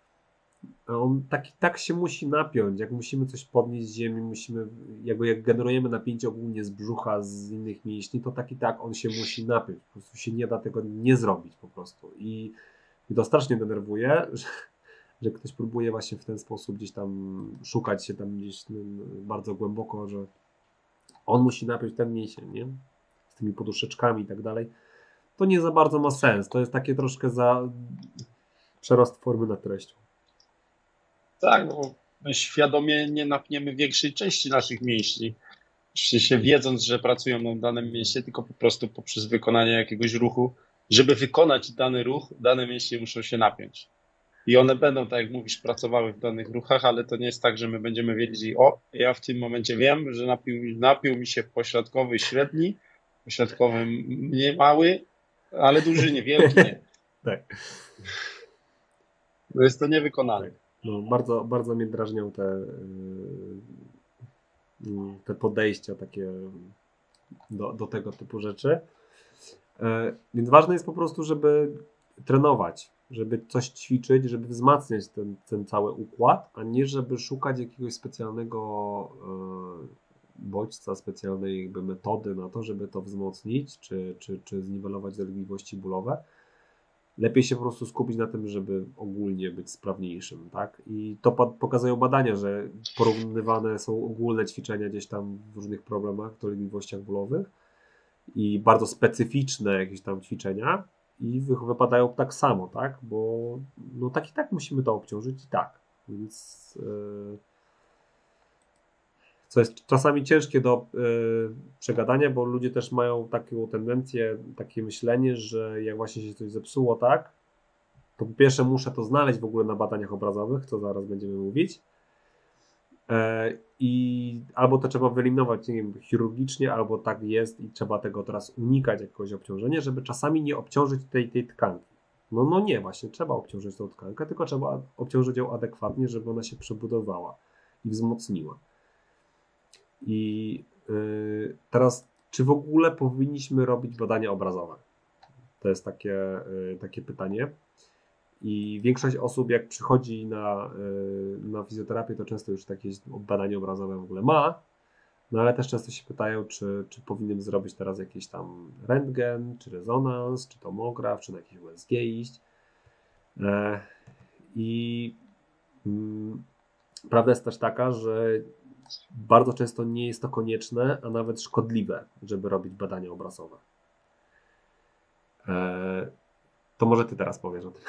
a on tak, tak się musi napiąć, jak musimy coś podnieść z ziemi, musimy, jakby jak generujemy napięcie ogólnie z brzucha, z innych mięśni, to tak i tak on się musi napiąć, po prostu się nie da tego nie zrobić po prostu i, i to strasznie denerwuje, że że ktoś próbuje właśnie w ten sposób gdzieś tam szukać się tam gdzieś bardzo głęboko, że on musi napiąć ten mięsień, nie? Z tymi poduszeczkami i tak dalej. To nie za bardzo ma sens. To jest takie troszkę za przerost formy nad treścią. Tak, bo my świadomie nie napniemy większej części naszych mięśni. Oczywiście wiedząc, że pracują na danym mięśnie, tylko po prostu poprzez wykonanie jakiegoś ruchu. Żeby wykonać dany ruch, dane mięśnie muszą się napiąć. I one będą, tak jak mówisz, pracowały w danych ruchach, ale to nie jest tak, że my będziemy wiedzieli, o, ja w tym momencie wiem, że napił, napił mi się pośrodkowy średni, pośrodkowy mniej mały, ale duży niewielki nie. Tak. No jest to niewykonane. Tak. No, bardzo, bardzo mnie drażnią te, te podejścia takie do, do tego typu rzeczy. Więc ważne jest po prostu, żeby trenować, żeby coś ćwiczyć, żeby wzmacniać ten, ten cały układ, a nie żeby szukać jakiegoś specjalnego e, bodźca, specjalnej jakby metody na to, żeby to wzmocnić, czy, czy, czy zniwelować dolegliwości bólowe. Lepiej się po prostu skupić na tym, żeby ogólnie być sprawniejszym, tak? I to pokazują badania, że porównywane są ogólne ćwiczenia gdzieś tam w różnych problemach, dolegliwościach bólowych i bardzo specyficzne jakieś tam ćwiczenia, i wypadają tak samo, tak? Bo no tak i tak musimy to obciążyć i tak. Więc yy, co jest czasami ciężkie do yy, przegadania, bo ludzie też mają taką tendencję, takie myślenie, że jak właśnie się coś zepsuło, tak, to po pierwsze muszę to znaleźć w ogóle na badaniach obrazowych, co zaraz będziemy mówić. I albo to trzeba wyeliminować, nie wiem, chirurgicznie, albo tak jest i trzeba tego teraz unikać, jakiegoś obciążenia, żeby czasami nie obciążyć tej, tej tkanki. No, no nie, właśnie trzeba obciążyć tą tkankę, tylko trzeba obciążyć ją adekwatnie, żeby ona się przebudowała i wzmocniła. I yy, teraz, czy w ogóle powinniśmy robić badania obrazowe? To jest takie, yy, takie pytanie. I większość osób, jak przychodzi na, na fizjoterapię, to często już takie badanie obrazowe w ogóle ma, no ale też często się pytają, czy, czy powinienem zrobić teraz jakiś tam rentgen, czy rezonans, czy tomograf, czy na jakiś U S G iść. I mm, prawda jest też taka, że bardzo często nie jest to konieczne, a nawet szkodliwe, żeby robić badania obrazowe. To może ty teraz powiesz o tym.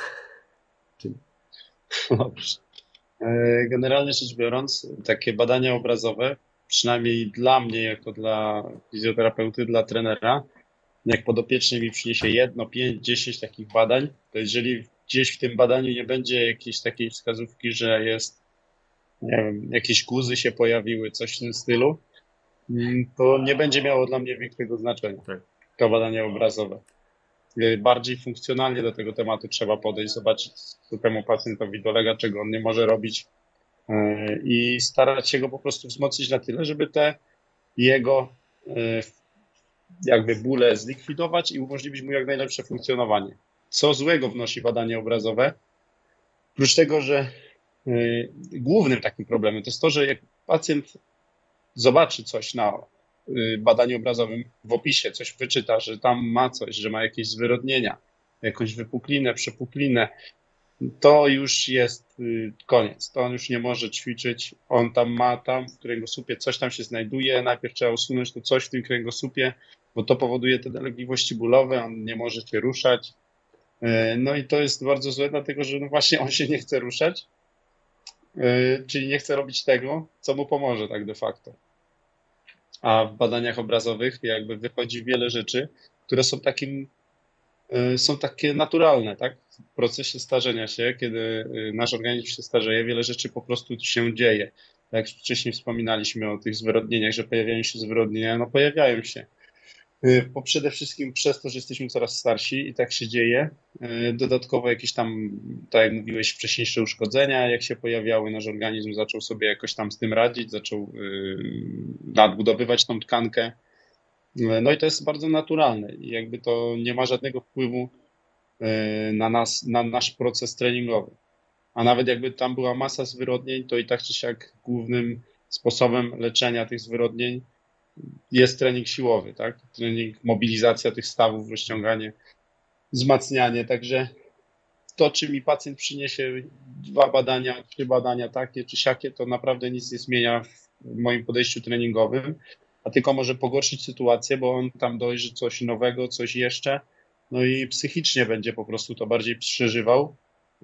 Dobrze. Generalnie rzecz biorąc, takie badania obrazowe, przynajmniej dla mnie, jako dla fizjoterapeuty, dla trenera, jak podopieczny mi przyniesie jedno, pięć, dziesięć takich badań, to jeżeli gdzieś w tym badaniu nie będzie jakiejś takiej wskazówki, że jest, nie wiem, jakieś guzy się pojawiły, coś w tym stylu, to nie będzie miało dla mnie większego znaczenia. Tak. To badania obrazowe. Bardziej funkcjonalnie do tego tematu trzeba podejść, zobaczyć, co temu pacjentowi dolega, czego on nie może robić, i starać się go po prostu wzmocnić na tyle, żeby te jego jakby bóle zlikwidować i umożliwić mu jak najlepsze funkcjonowanie. Co złego wnosi badanie obrazowe? Oprócz tego, że głównym takim problemem to jest to, że jak pacjent zobaczy coś na badaniu obrazowym, w opisie coś wyczyta, że tam ma coś, że ma jakieś zwyrodnienia, jakąś wypuklinę, przepuklinę, to już jest koniec. To on już nie może ćwiczyć. On tam ma tam w kręgosłupie coś tam się znajduje. Najpierw trzeba usunąć to coś w tym kręgosłupie, bo to powoduje te dolegliwości bólowe. On nie może się ruszać. No i to jest bardzo złe, dlatego że no właśnie on się nie chce ruszać, czyli nie chce robić tego, co mu pomoże tak de facto. A w badaniach obrazowych jakby wychodzi wiele rzeczy, które są takim są takie naturalne, tak? W procesie starzenia się, kiedy nasz organizm się starzeje, wiele rzeczy po prostu się dzieje. Tak jak wcześniej wspominaliśmy o tych zwyrodnieniach, że pojawiają się zwyrodnienia, no pojawiają się. Bo przede wszystkim przez to, że jesteśmy coraz starsi i tak się dzieje. Dodatkowo jakieś tam, tak jak mówiłeś, wcześniejsze uszkodzenia, jak się pojawiały, nasz organizm zaczął sobie jakoś tam z tym radzić, zaczął nadbudowywać tą tkankę. No i to jest bardzo naturalne i jakby to nie ma żadnego wpływu na nas, na nasz proces treningowy. A nawet jakby tam była masa zwyrodnień, to i tak czy siak głównym sposobem leczenia tych zwyrodnień jest trening siłowy, tak? Trening, mobilizacja tych stawów, rozciąganie, wzmacnianie. Także to, czy mi pacjent przyniesie dwa badania, trzy badania takie czy siakie, to naprawdę nic nie zmienia w moim podejściu treningowym, a tylko może pogorszyć sytuację, bo on tam dojrzy coś nowego, coś jeszcze, no i psychicznie będzie po prostu to bardziej przeżywał,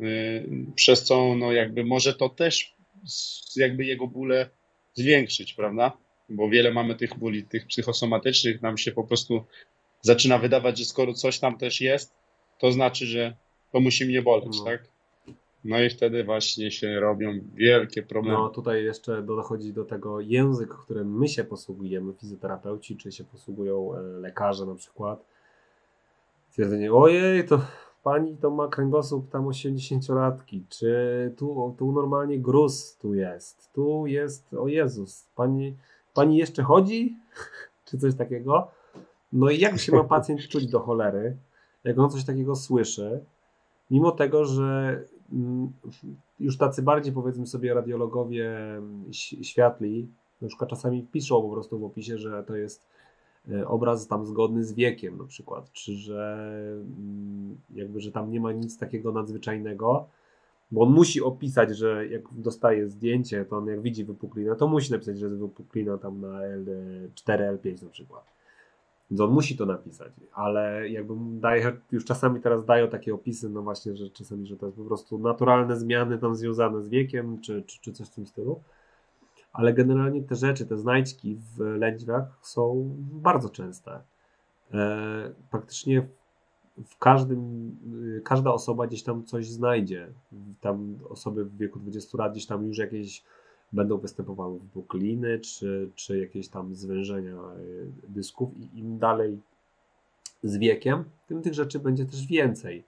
przez co no jakby może to też jakby jego bóle zwiększyć, prawda? Bo wiele mamy tych bóli, tych psychosomatycznych, nam się po prostu zaczyna wydawać, że skoro coś tam też jest, to znaczy, że to musi mnie boleć, no. Tak? No i wtedy właśnie się robią wielkie problemy. No tutaj jeszcze dochodzi do tego język, którym my się posługujemy, fizjoterapeuci, czy się posługują lekarze na przykład. Twierdzenie, ojej, to pani to ma kręgosłup tam osiemdziesięciolatki, czy tu, tu normalnie gruz tu jest, tu jest, o Jezus, pani, pani jeszcze chodzi? Czy coś takiego? No i jak się ma pacjent czuć do cholery, jak on coś takiego słyszy, mimo tego, że już tacy bardziej, powiedzmy sobie, radiologowie światli, na przykład czasami piszą po prostu w opisie, że to jest obraz tam zgodny z wiekiem na przykład, czy że jakby, że tam nie ma nic takiego nadzwyczajnego, bo on musi opisać, że jak dostaje zdjęcie, to on jak widzi wypuklinę, to musi napisać, że jest wypuklina tam na L cztery, L pięć na przykład. Więc on musi to napisać, ale jakby daje, już czasami teraz dają takie opisy, no właśnie, że czasami, że to jest po prostu naturalne zmiany tam związane z wiekiem, czy, czy, czy coś w tym stylu. Ale generalnie te rzeczy, te znajdźki w lędźwiach są bardzo częste. E, praktycznie w każdym, każda osoba gdzieś tam coś znajdzie. Tam osoby w wieku dwudziestu lat gdzieś tam już jakieś będą występowały wypukliny, czy, czy jakieś tam zwężenia dysków i im dalej z wiekiem, tym tych rzeczy będzie też więcej.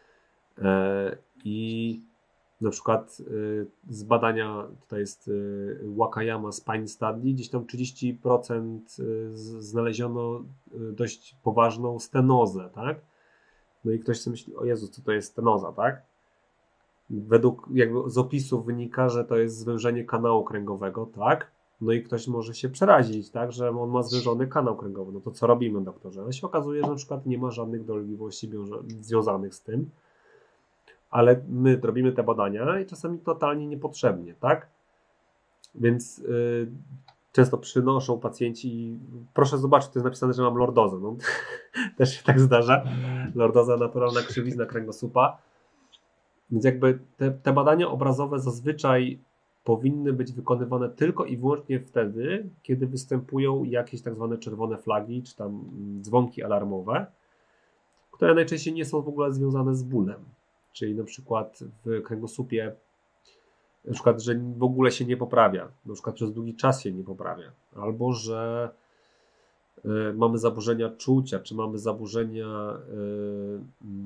E, I na przykład z badania, tutaj jest Wakayama Spine Study, gdzieś tam trzydzieści procent znaleziono dość poważną stenozę, tak? No i ktoś sobie myśli, o Jezu, co to jest stenoza, tak? Według jakby z opisów wynika, że to jest zwężenie kanału kręgowego, tak? No i ktoś może się przerazić, tak? Że on ma zwężony kanał kręgowy. No to co robimy, doktorze? Ale się okazuje, że na przykład nie ma żadnych dolegliwości związanych z tym. Ale my robimy te badania i czasami totalnie niepotrzebnie, tak? Więc yy, często przynoszą pacjenci, proszę zobaczyć, to jest napisane, że mam lordozę. No, też się tak zdarza. Lordoza, naturalna krzywizna kręgosłupa. Więc jakby te, te badania obrazowe zazwyczaj powinny być wykonywane tylko i wyłącznie wtedy, kiedy występują jakieś tak zwane czerwone flagi, czy tam dzwonki alarmowe, które najczęściej nie są w ogóle związane z bólem. Czyli na przykład w kręgosłupie, na przykład, że w ogóle się nie poprawia, na przykład przez długi czas się nie poprawia, albo że y, mamy zaburzenia czucia, czy mamy zaburzenia y,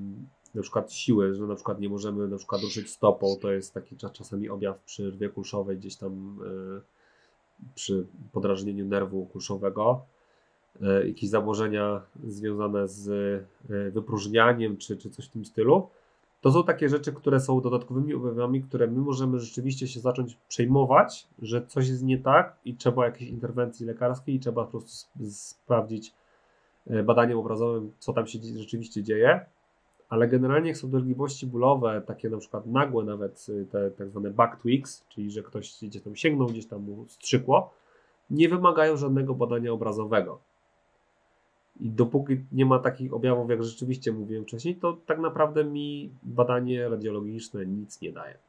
na przykład siły, że na przykład nie możemy na przykład ruszyć stopą, to jest taki czasami objaw przy rwie kulszowej, gdzieś tam przy podrażnieniu nerwu kulszowego. Jakieś zaburzenia związane z wypróżnianiem czy, czy coś w tym stylu. To są takie rzeczy, które są dodatkowymi objawami, które my możemy rzeczywiście się zacząć przejmować, że coś jest nie tak i trzeba jakiejś interwencji lekarskiej i trzeba po prostu sprawdzić badaniem obrazowym, co tam się rzeczywiście dzieje. Ale generalnie jak są dolegliwości bólowe, takie na przykład nagłe nawet, te tak zwane back tweaks, czyli że ktoś gdzieś tam sięgnął, gdzieś tam mu strzykło, nie wymagają żadnego badania obrazowego. I dopóki nie ma takich objawów, jak rzeczywiście mówiłem wcześniej, to tak naprawdę mi badanie radiologiczne nic nie daje.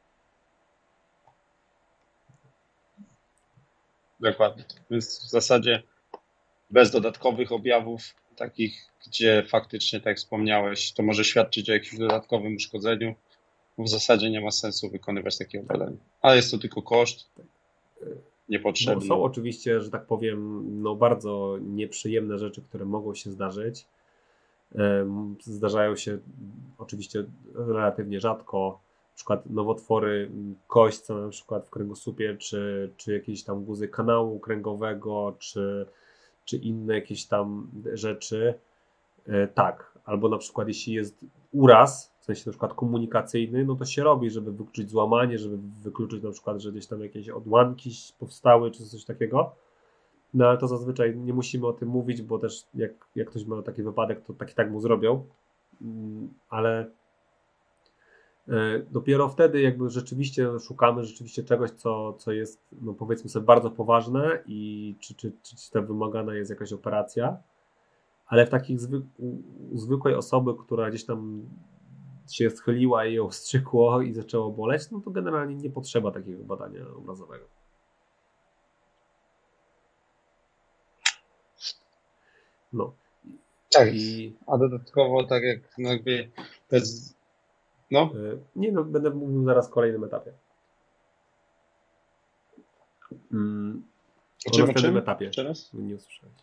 Dokładnie. Więc w zasadzie bez dodatkowych objawów, takich, gdzie faktycznie, tak jak wspomniałeś, to może świadczyć o jakimś dodatkowym uszkodzeniu, w zasadzie nie ma sensu wykonywać takiego badania. Ale jest to tylko koszt niepotrzebny. No, są oczywiście, że tak powiem, no bardzo nieprzyjemne rzeczy, które mogą się zdarzyć. Zdarzają się oczywiście relatywnie rzadko, na przykład nowotwory kośćca na przykład w kręgosłupie, czy, czy jakieś tam guzy kanału kręgowego, czy, czy inne jakieś tam rzeczy. Tak, albo na przykład jeśli jest uraz, w sensie na przykład komunikacyjny, no to się robi, żeby wykluczyć złamanie, żeby wykluczyć na przykład, że gdzieś tam jakieś odłamki powstały, czy coś takiego. No ale to zazwyczaj nie musimy o tym mówić, bo też jak, jak ktoś ma taki wypadek, to tak i tak mu zrobią. Ale dopiero wtedy jakby rzeczywiście szukamy rzeczywiście czegoś, co, co jest, no powiedzmy sobie, bardzo poważne i czy, czy, czy, czy to wymagana jest jakaś operacja. Ale w takich zwyk u zwykłej osoby, która gdzieś tam się schyliła i ją strzykło i zaczęło boleć, no to generalnie nie potrzeba takiego badania obrazowego. No. Tak, I, a dodatkowo tak jak no jakby bez, no. Nie no, będę mówił zaraz w kolejnym etapie. Hmm, o czym, następnym czym? etapie. Teraz? Nie usłyszałeś.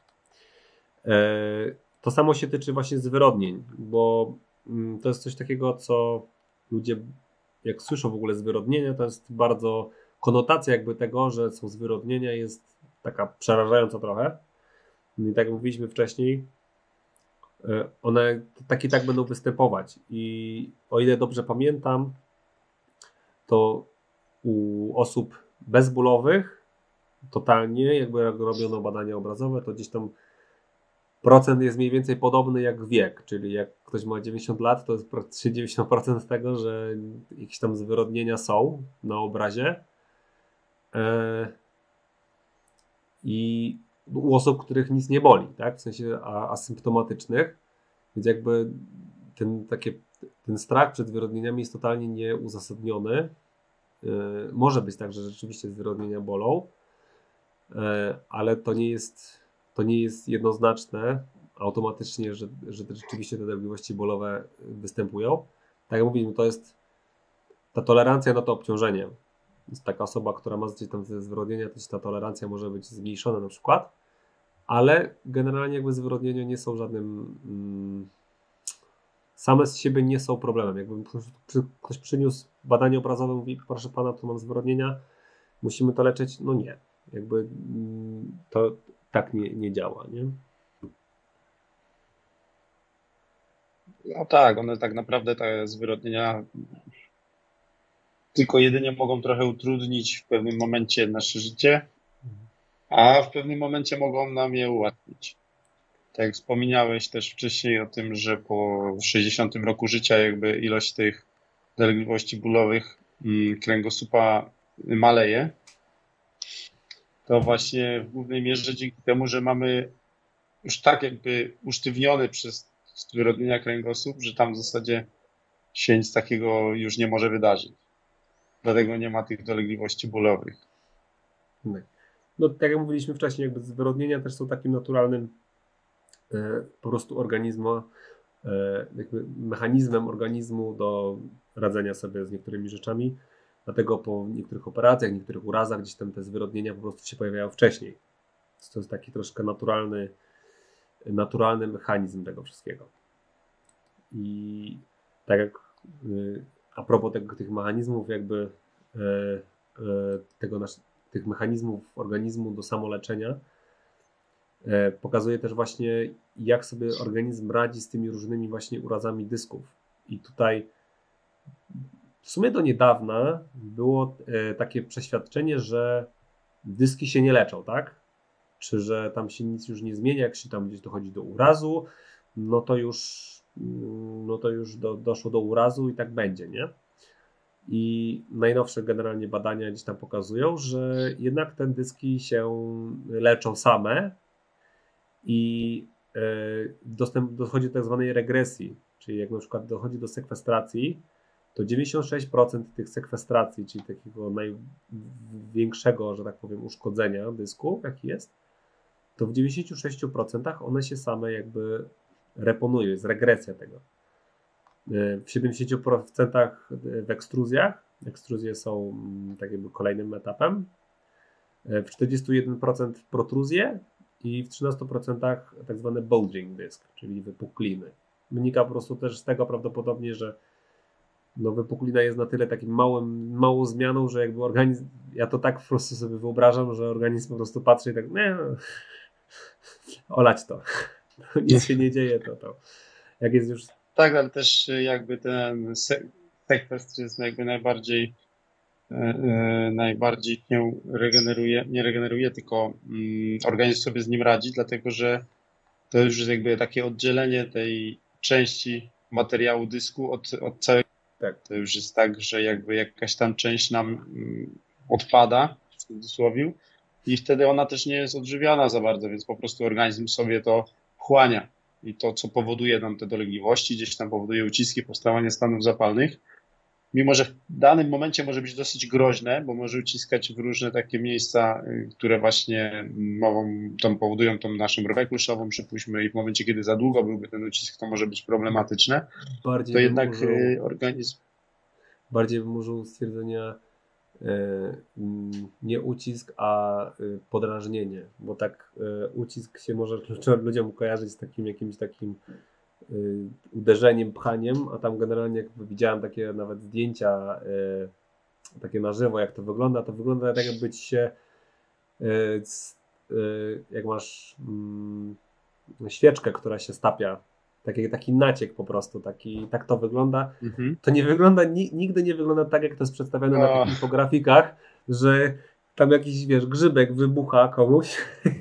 To samo się tyczy właśnie zwyrodnień, bo to jest coś takiego, co ludzie jak słyszą w ogóle zwyrodnienia, to jest bardzo konotacja jakby tego, że są zwyrodnienia, jest taka przerażająca trochę. I tak jak mówiliśmy wcześniej, one tak i tak będą występować i o ile dobrze pamiętam, to u osób bezbólowych totalnie, jakby jak robiono badania obrazowe, to gdzieś tam procent jest mniej więcej podobny jak wiek, czyli jak ktoś ma dziewięćdziesiąt lat, to jest praktycznie dziewięćdziesiąt procent tego, że jakieś tam zwyrodnienia są na obrazie. I u osób, których nic nie boli, tak? W sensie asymptomatycznych, więc jakby ten, takie, ten strach przed zwyrodnieniami jest totalnie nieuzasadniony. Może być tak, że rzeczywiście zwyrodnienia bolą, ale to nie jest to nie jest jednoznaczne automatycznie, że, że rzeczywiście te dolegliwości bólowe występują. Tak jak mówiliśmy, to jest ta tolerancja na to obciążenie. Jest taka osoba, która ma gdzieś tam zwyrodnienia, to ta tolerancja może być zmniejszona na przykład, ale generalnie jakby zwyrodnienia nie są żadnym mm, same z siebie nie są problemem. Jakby ktoś, ktoś przyniósł badanie obrazowe, mówi, proszę pana, tu mam zwyrodnienia, musimy to leczyć, no nie. Jakby mm, to tak nie, nie działa, nie? No tak, one tak naprawdę te zwyrodnienia tylko jedynie mogą trochę utrudnić w pewnym momencie nasze życie, a w pewnym momencie mogą nam je ułatwić. Tak jak wspomniałeś też wcześniej o tym, że po sześćdziesiątym roku życia jakby ilość tych dolegliwości bólowych kręgosłupa maleje, to właśnie w głównej mierze dzięki temu, że mamy już tak jakby usztywniony przez zwyrodnienia kręgosłup, że tam w zasadzie się nic takiego już nie może wydarzyć. Dlatego nie ma tych dolegliwości bólowych. No tak jak mówiliśmy wcześniej, jakby zwyrodnienia też są takim naturalnym e, po prostu organizmu, e, jakby mechanizmem organizmu do radzenia sobie z niektórymi rzeczami. Dlatego po niektórych operacjach, niektórych urazach gdzieś tam te zwyrodnienia po prostu się pojawiają wcześniej. To jest taki troszkę naturalny, naturalny mechanizm tego wszystkiego. I tak jak y, a propos tego, tych mechanizmów jakby y, y, tego nasz, tych mechanizmów organizmu do samoleczenia, y, pokazuje też właśnie, jak sobie organizm radzi z tymi różnymi właśnie urazami dysków. I tutaj w sumie do niedawna było y, takie przeświadczenie, że dyski się nie leczą, tak? Czy że tam się nic już nie zmienia, jak się tam gdzieś dochodzi do urazu, no to już, no to już do, doszło do urazu i tak będzie, nie? I najnowsze generalnie badania gdzieś tam pokazują, że jednak te dyski się leczą same i e, dostęp, dochodzi do tak zwanej regresji, czyli jak na przykład dochodzi do sekwestracji, to dziewięćdziesiąt sześć procent tych sekwestracji, czyli takiego największego, że tak powiem, uszkodzenia dysku, jaki jest, to w dziewięćdziesięciu sześciu procentach one się same jakby reponują, jest regresja tego. W siedemdziesięciu procentach w ekstruzjach, ekstruzje są tak jakby kolejnym etapem, w czterdziestu jeden procent protruzje i w trzynastu procentach tak zwany bulging dysk, czyli wypukliny. Wynika po prostu też z tego prawdopodobnie, że no wypuklina jest na tyle takim małym, małą zmianą, że jakby organizm, ja to tak po prostu sobie wyobrażam, że organizm po prostu patrzy i tak, nie, olać to, nic się nie dzieje, to to. Jak jest już... Tak, ale też jakby ten sekwestr jest jakby najbardziej e, e, najbardziej się regeneruje, nie regeneruje, tylko mm, organizm sobie z nim radzi, dlatego że to już jest jakby takie oddzielenie tej części materiału dysku od, od całego. Tak. To już jest tak, że jakby jakaś tam część nam mm, odpada, w cudzysłowie, i wtedy ona też nie jest odżywiana za bardzo, więc po prostu organizm sobie to wchłania. I to, co powoduje nam te dolegliwości, gdzieś tam powoduje uciski, powstawanie stanów zapalnych, mimo że w danym momencie może być dosyć groźne, bo może uciskać w różne takie miejsca, które właśnie mogą, tam powodują tą naszą rwę kluczową, przypuśćmy, i w momencie, kiedy za długo byłby ten ucisk, to może być problematyczne. Bardziej To jednak użył, organizm... Bardziej bym użył stwierdzenia nie ucisk, a podrażnienie, bo tak ucisk się może ludziom kojarzyć z takim jakimś takim uderzeniem, pchaniem, a tam generalnie jakby widziałem takie nawet zdjęcia takie na żywo, jak to wygląda, to wygląda tak, jakby ci się jak masz świeczkę, która się stapia, taki, taki naciek po prostu, taki, tak to wygląda. Mhm. To nie wygląda, nigdy nie wygląda tak, jak to jest przedstawione oh. na tych infografikach, że tam jakiś, wiesz, grzybek wybucha komuś.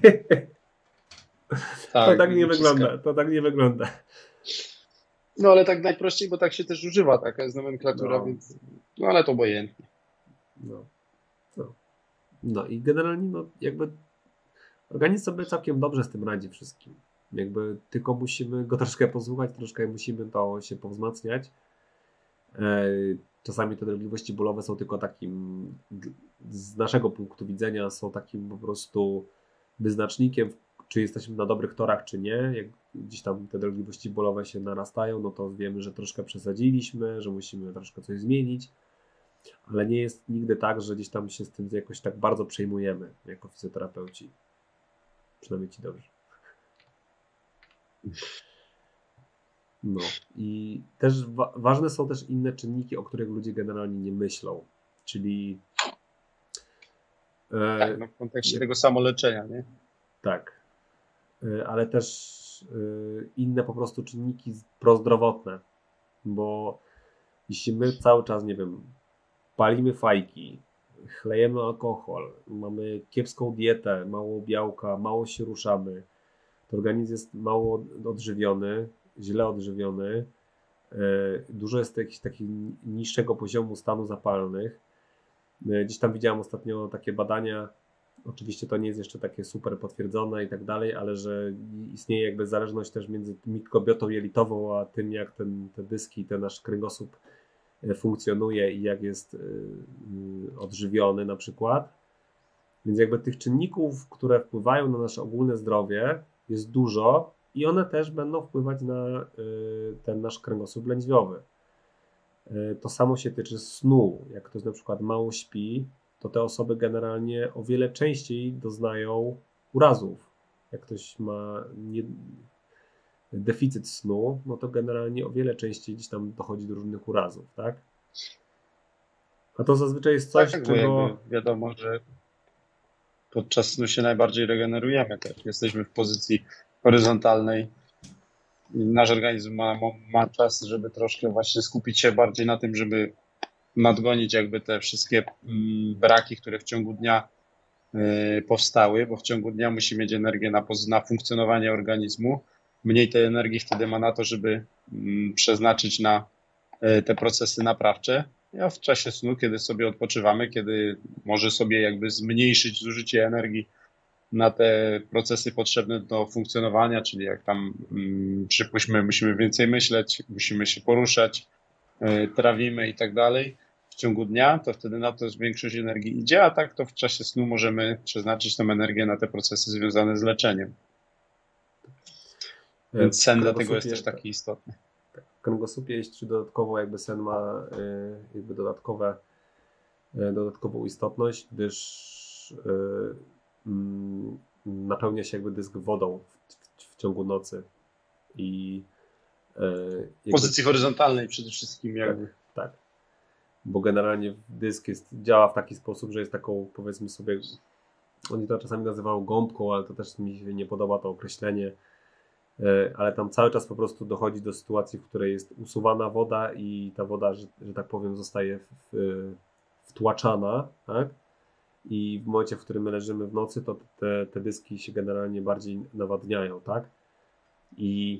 Tak, to tak nie uciska. wygląda, to tak nie wygląda. No ale tak najprościej, bo tak się też używa, taka jest nomenklatura, no. Więc no ale to obojętnie. No. No. no i generalnie no jakby organizm sobie całkiem dobrze z tym radzi wszystkim. Jakby tylko musimy go troszkę posłuchać, troszkę musimy to się powzmacniać. Czasami te dolegliwości bólowe są tylko takim, z naszego punktu widzenia są takim po prostu wyznacznikiem, czy jesteśmy na dobrych torach, czy nie. Jak gdzieś tam te dolegliwości bólowe się narastają, no to wiemy, że troszkę przesadziliśmy, że musimy troszkę coś zmienić, ale nie jest nigdy tak, że gdzieś tam się z tym jakoś tak bardzo przejmujemy jako fizjoterapeuci. Przynajmniej ci dobrze. No i też wa- ważne są też inne czynniki, o których ludzie generalnie nie myślą, czyli e, tak, no w kontekście tego samoleczenia, nie? Tak, e, ale też e, inne po prostu czynniki prozdrowotne, bo jeśli my cały czas, nie wiem, palimy fajki, chlejemy alkohol, mamy kiepską dietę, mało białka, mało się ruszamy, to organizm jest mało odżywiony, źle odżywiony, dużo jest jakichś takich niższego poziomu stanu zapalnych. Gdzieś tam widziałem ostatnio takie badania, oczywiście to nie jest jeszcze takie super potwierdzone i tak dalej, ale że istnieje jakby zależność też między mikrobiotą jelitową, a tym jak ten, te dyski, ten nasz kręgosłup funkcjonuje i jak jest odżywiony na przykład. Więc jakby tych czynników, które wpływają na nasze ogólne zdrowie, jest dużo i one też będą wpływać na ten nasz kręgosłup lędźwiowy. To samo się tyczy snu. Jak ktoś na przykład mało śpi, to te osoby generalnie o wiele częściej doznają urazów. Jak ktoś ma nie, deficyt snu, no to generalnie o wiele częściej gdzieś tam dochodzi do różnych urazów, tak? A to zazwyczaj jest coś, Tak, bo czego... jakby wiadomo, że podczas snu się najbardziej regenerujemy. Tak? Jesteśmy w pozycji horyzontalnej. Nasz organizm ma, ma czas, żeby troszkę właśnie skupić się bardziej na tym, żeby nadgonić jakby te wszystkie braki, które w ciągu dnia powstały, bo w ciągu dnia musi mieć energię na, na funkcjonowanie organizmu. Mniej tej energii wtedy ma na to, żeby przeznaczyć na te procesy naprawcze. A w czasie snu, kiedy sobie odpoczywamy, kiedy może sobie jakby zmniejszyć zużycie energii na te procesy potrzebne do funkcjonowania, czyli jak tam przypuśćmy, musimy więcej myśleć, musimy się poruszać, trawimy i tak dalej w ciągu dnia, to wtedy na to większość energii idzie, a tak to w czasie snu możemy przeznaczyć tę energię na te procesy związane z leczeniem. Więc sen dlatego jest też taki istotny. W kręgosłupie jeszcze dodatkowo jakby sen ma jakby dodatkowe, dodatkową istotność, gdyż napełnia się jakby dysk wodą w, w, w ciągu nocy. I w pozycji horyzontalnej przede wszystkim. Jakby. Tak, tak. Bo generalnie dysk jest, działa w taki sposób, że jest taką, powiedzmy sobie, oni to czasami nazywają gąbką, ale to też mi się nie podoba to określenie, ale tam cały czas po prostu dochodzi do sytuacji, w której jest usuwana woda i ta woda, że, że tak powiem, zostaje w, w, wtłaczana, tak? I w momencie, w którym my leżymy w nocy, to te, te dyski się generalnie bardziej nawadniają, tak? I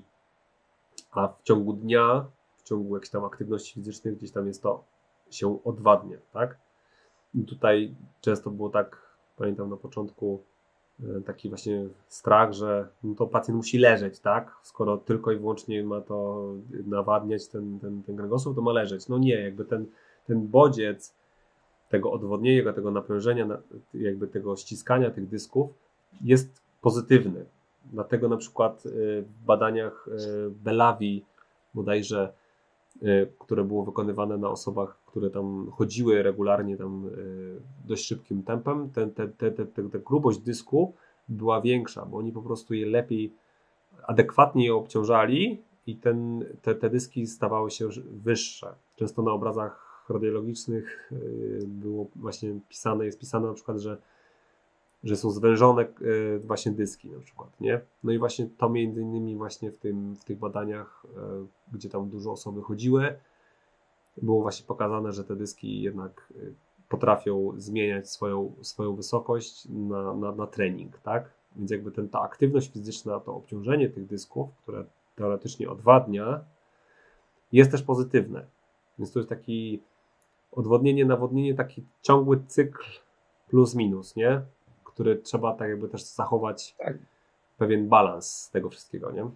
a w ciągu dnia, w ciągu jakichś tam aktywności fizycznych, gdzieś tam jest to się odwadnia, tak? I tutaj często było tak, pamiętam na początku, taki właśnie strach, że no to pacjent musi leżeć, tak? Skoro tylko i wyłącznie ma to nawadniać ten, ten, ten kręgosłup, to ma leżeć. No nie, jakby ten, ten bodziec tego odwodnienia, tego naprężenia, jakby tego ściskania tych dysków jest pozytywny. Dlatego na przykład w badaniach Belawi bodajże, które było wykonywane na osobach, które tam chodziły regularnie tam dość szybkim tempem, ten, te, te, te, te, ta grubość dysku była większa, bo oni po prostu je lepiej, adekwatnie je obciążali i ten, te, te dyski stawały się wyższe. Często na obrazach radiologicznych było właśnie pisane, jest pisane na przykład, że że są zwężone właśnie dyski na przykład, nie? No i właśnie to między innymi właśnie w, tym, w tych badaniach, gdzie tam dużo osoby chodziły, było właśnie pokazane, że te dyski jednak potrafią zmieniać swoją, swoją wysokość na, na, na trening, tak? Więc jakby ten, ta aktywność fizyczna, to obciążenie tych dysków, które teoretycznie odwadnia, jest też pozytywne. Więc to jest taki odwodnienie, nawodnienie, taki ciągły cykl plus minus, nie? Który trzeba tak jakby też zachować tak. pewien balans tego wszystkiego, nie?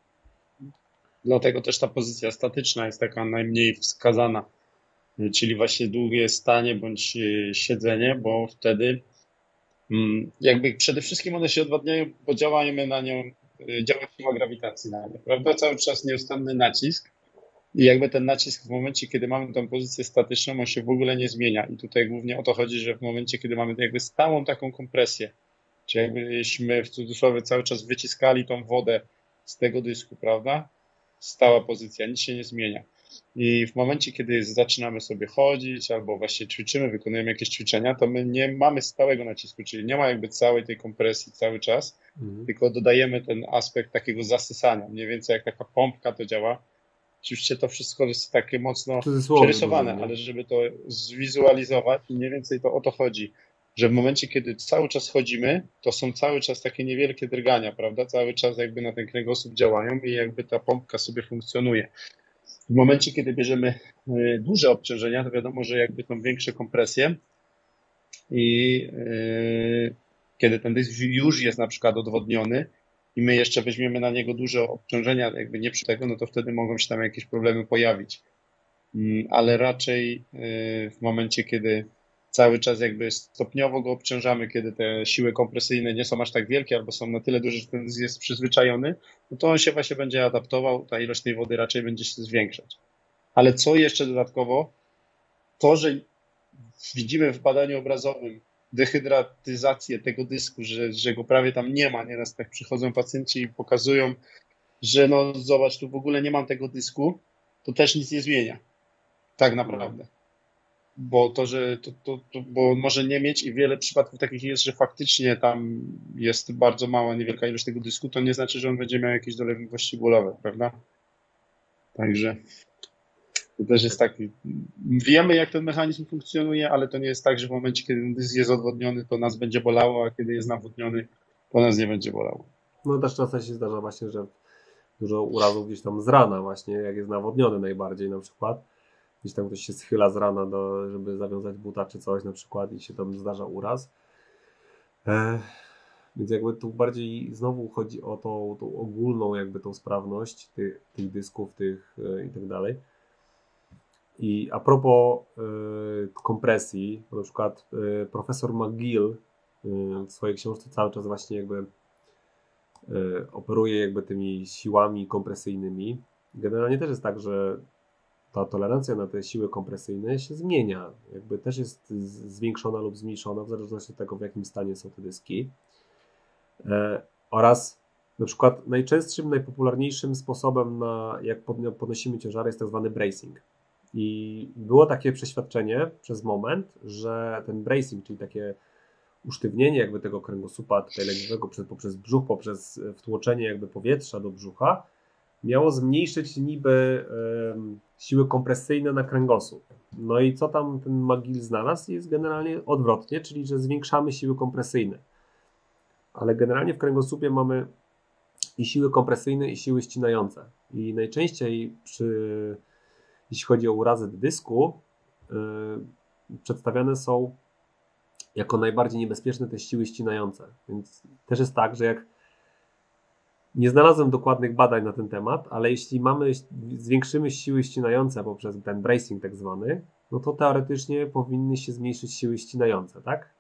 Dlatego też ta pozycja statyczna jest taka najmniej wskazana, czyli właśnie długie stanie bądź siedzenie, bo wtedy jakby przede wszystkim one się odwadniają, bo działamy na nią, działa siła grawitacji na nie, prawda? Cały czas nieustanny nacisk i jakby ten nacisk w momencie, kiedy mamy tą pozycję statyczną, on się w ogóle nie zmienia i tutaj głównie o to chodzi, że w momencie, kiedy mamy jakby stałą taką kompresję, czy jakbyśmy w cudzysłowie cały czas wyciskali tą wodę z tego dysku, prawda? Stała pozycja, nic się nie zmienia. I w momencie, kiedy zaczynamy sobie chodzić albo właśnie ćwiczymy, wykonujemy jakieś ćwiczenia, to my nie mamy stałego nacisku, czyli nie ma jakby całej tej kompresji cały czas, mhm. tylko dodajemy ten aspekt takiego zasysania. Mniej więcej jak taka pompka to działa. Oczywiście to wszystko jest takie mocno przerysowane, ale żeby to zwizualizować, mniej więcej to o to chodzi, że w momencie, kiedy cały czas chodzimy, to są cały czas takie niewielkie drgania, prawda? Cały czas jakby na ten kręgosłup działają i jakby ta pompka sobie funkcjonuje. W momencie, kiedy bierzemy duże obciążenia, to wiadomo, że jakby tą większe kompresje i yy, kiedy ten dysk już jest na przykład odwodniony i my jeszcze weźmiemy na niego duże obciążenia, jakby nie przy tego, no to wtedy mogą się tam jakieś problemy pojawić. Yy, ale raczej yy, w momencie, kiedy cały czas jakby stopniowo go obciążamy, kiedy te siły kompresyjne nie są aż tak wielkie albo są na tyle duże, że ten dysk jest przyzwyczajony, no to on się właśnie będzie adaptował, ta ilość tej wody raczej będzie się zwiększać. Ale co jeszcze dodatkowo? To, że widzimy w badaniu obrazowym dehydratyzację tego dysku, że, że go prawie tam nie ma. Nieraz tak przychodzą pacjenci i pokazują że no zobacz, tu w ogóle nie mam tego dysku, to też nic nie zmienia. Tak naprawdę. Bo to, że to, to, to bo może nie mieć i wiele przypadków takich jest, że faktycznie tam jest bardzo mała, niewielka ilość tego dysku, to nie znaczy, że on będzie miał jakieś dolegliwości bólowe, prawda? Także to też jest tak, wiemy jak ten mechanizm funkcjonuje, ale to nie jest tak, że w momencie, kiedy ten dysk jest odwodniony, to nas będzie bolało, a kiedy jest nawodniony, to nas nie będzie bolało. No też czasem się zdarza właśnie, że dużo urazów gdzieś tam z rana właśnie, jak jest nawodniony najbardziej na przykład. Gdzieś tam ktoś się schyla z rana, do, żeby zawiązać buta czy coś na przykład i się tam zdarza uraz. E, więc jakby tu bardziej znowu chodzi o tą, tą ogólną jakby tą sprawność tych, tych dysków tych e, i tak dalej. I a propos e, kompresji, na przykład e, profesor McGill e, w swojej książce cały czas właśnie jakby e, operuje jakby tymi siłami kompresyjnymi. Generalnie też jest tak, że ta tolerancja na te siły kompresyjne się zmienia. Jakby też jest zwiększona lub zmniejszona w zależności od tego, w jakim stanie są te dyski. E, oraz na przykład najczęstszym, najpopularniejszym sposobem na jak podnosimy ciężary jest tak zwany bracing. I było takie przeświadczenie przez moment, że ten bracing, czyli takie usztywnienie jakby tego kręgosłupa tutaj lędźwiowego poprzez brzuch, poprzez wtłoczenie jakby powietrza do brzucha, miało zmniejszyć niby y, siły kompresyjne na kręgosłup. No i co tam ten McGill znalazł? Jest generalnie odwrotnie, czyli że zwiększamy siły kompresyjne. Ale generalnie w kręgosłupie mamy i siły kompresyjne, i siły ścinające. I najczęściej przy, jeśli chodzi o urazy dysku, y, przedstawiane są jako najbardziej niebezpieczne te siły ścinające. Więc też jest tak, że jak nie znalazłem dokładnych badań na ten temat, ale jeśli mamy, zwiększymy siły ścinające poprzez ten bracing tak zwany, no to teoretycznie powinny się zmniejszyć siły ścinające, tak?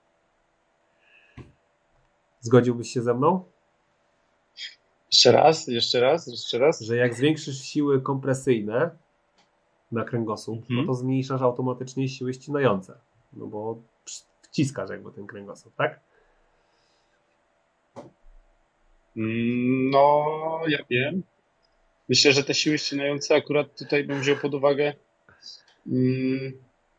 Zgodziłbyś się ze mną? Jeszcze raz, jeszcze raz, jeszcze raz. Że jak zwiększysz siły kompresyjne na kręgosłup, Mhm. no to zmniejszasz automatycznie siły ścinające, no bo wciskasz jakby ten kręgosłup, tak? No, ja wiem. Myślę, że te siły ścinające akurat tutaj bym wziął pod uwagę mm,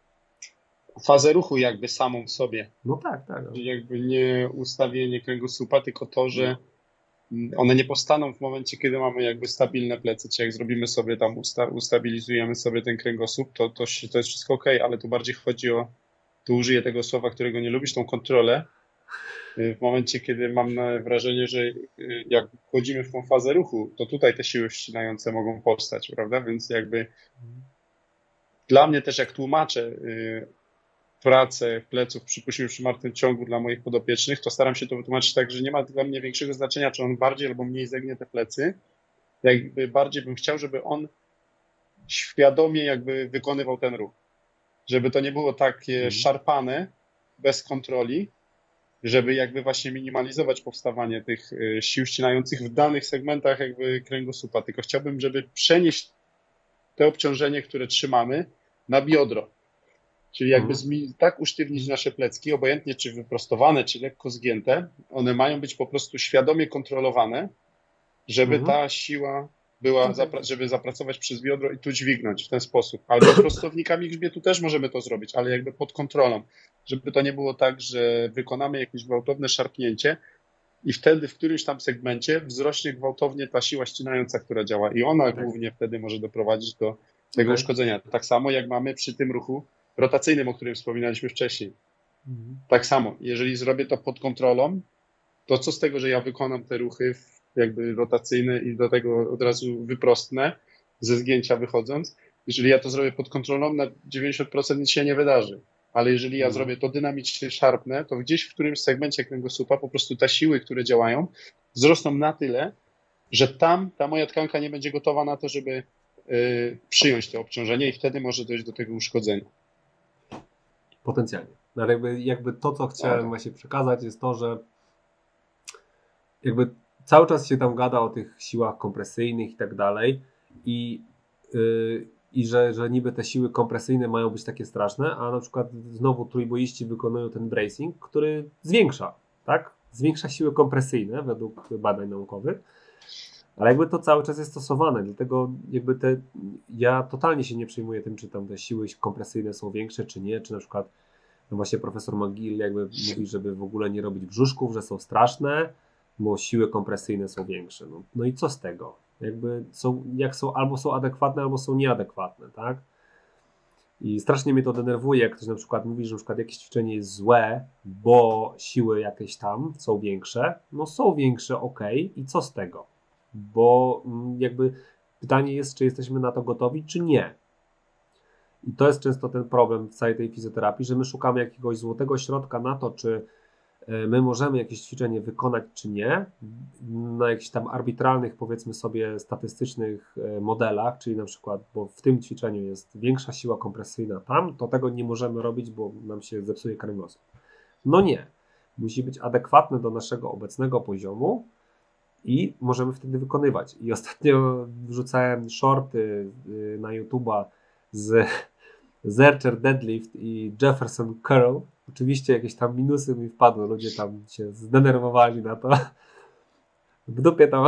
fazę ruchu jakby samą w sobie. No tak, tak. Czyli jakby nie ustawienie kręgosłupa, tylko to, że one nie powstaną w momencie, kiedy mamy jakby stabilne plecy, czy jak zrobimy sobie tam, usta ustabilizujemy sobie ten kręgosłup, to, to, to jest wszystko ok, ale tu bardziej chodzi o, tu użyję tego słowa, którego nie lubisz, tą kontrolę. W momencie, kiedy mam wrażenie, że jak wchodzimy w tą fazę ruchu, to tutaj te siły ścinające mogą powstać, prawda? Więc jakby dla mnie też jak tłumaczę pracę pleców, przypuśćmy przy martwym ciągu dla moich podopiecznych, to staram się to wytłumaczyć tak, że nie ma dla mnie większego znaczenia, czy on bardziej albo mniej zegnie te plecy. Jakby bardziej bym chciał, żeby on świadomie jakby wykonywał ten ruch. Żeby to nie było takie mhm. szarpane, bez kontroli, żeby jakby właśnie minimalizować powstawanie tych sił ścinających w danych segmentach jakby kręgosłupa. Tylko chciałbym, żeby przenieść to obciążenie, które trzymamy, na biodro. Czyli jakby mhm. tak usztywnić nasze plecki, obojętnie czy wyprostowane, czy lekko zgięte, one mają być po prostu świadomie kontrolowane, żeby mhm. ta siła była, okay. zapra żeby zapracować przez biodro i tu dźwignąć w ten sposób. Albo prostownikami grzbietu też możemy to zrobić, ale jakby pod kontrolą. Żeby to nie było tak, że wykonamy jakieś gwałtowne szarpnięcie i wtedy w którymś tam segmencie wzrośnie gwałtownie ta siła ścinająca, która działa i ona okay. głównie wtedy może doprowadzić do tego okay. uszkodzenia. Tak samo jak mamy przy tym ruchu rotacyjnym, o którym wspominaliśmy wcześniej. Mhm. Tak samo, jeżeli zrobię to pod kontrolą, to co z tego, że ja wykonam te ruchy jakby rotacyjne i do tego od razu wyprostnę, ze zgięcia wychodząc, jeżeli ja to zrobię pod kontrolą, na dziewięćdziesiąt procent nic się nie wydarzy. Ale jeżeli ja mhm. zrobię to dynamicznie szarpnę, to gdzieś w którymś segmencie kręgosłupa po prostu te siły, które działają, wzrosną na tyle, że tam ta moja tkanka nie będzie gotowa na to, żeby y, przyjąć to obciążenie i wtedy może dojść do tego uszkodzenia. Potencjalnie. No, ale jakby, jakby to, co chciałem właśnie przekazać, jest to, że jakby cały czas się tam gada o tych siłach kompresyjnych i tak dalej i, yy, i że, że niby te siły kompresyjne mają być takie straszne, a na przykład znowu trójboiści wykonują ten bracing, który zwiększa, tak? Zwiększa siły kompresyjne według badań naukowych, Ale jakby to cały czas jest stosowane, dlatego jakby te, ja totalnie się nie przejmuję tym, czy tam te siły kompresyjne są większe, czy nie, czy na przykład no właśnie profesor McGill jakby mówi, żeby w ogóle nie robić brzuszków, że są straszne, bo siły kompresyjne są większe. No, no i co z tego? Jakby są, jak są, albo są adekwatne, albo są nieadekwatne, tak? I strasznie mnie to denerwuje, jak ktoś na przykład mówi, że na przykład jakieś ćwiczenie jest złe, bo siły jakieś tam są większe. No są większe, ok, i co z tego? Bo jakby pytanie jest, czy jesteśmy na to gotowi, czy nie. I to jest często ten problem w całej tej fizjoterapii, że my szukamy jakiegoś złotego środka na to, czy my możemy jakieś ćwiczenie wykonać, czy nie, na jakichś tam arbitralnych, powiedzmy sobie, statystycznych modelach, czyli na przykład, bo w tym ćwiczeniu jest większa siła kompresyjna tam, to tego nie możemy robić, bo nam się zepsuje kręgosłup. No nie. Musi być adekwatne do naszego obecnego poziomu i możemy wtedy wykonywać. I ostatnio wrzucałem shorty na YouTube'a z Zercher Deadlift i Jefferson Curl. Oczywiście jakieś tam minusy mi wpadły, ludzie tam się zdenerwowali na to. W dupie tam.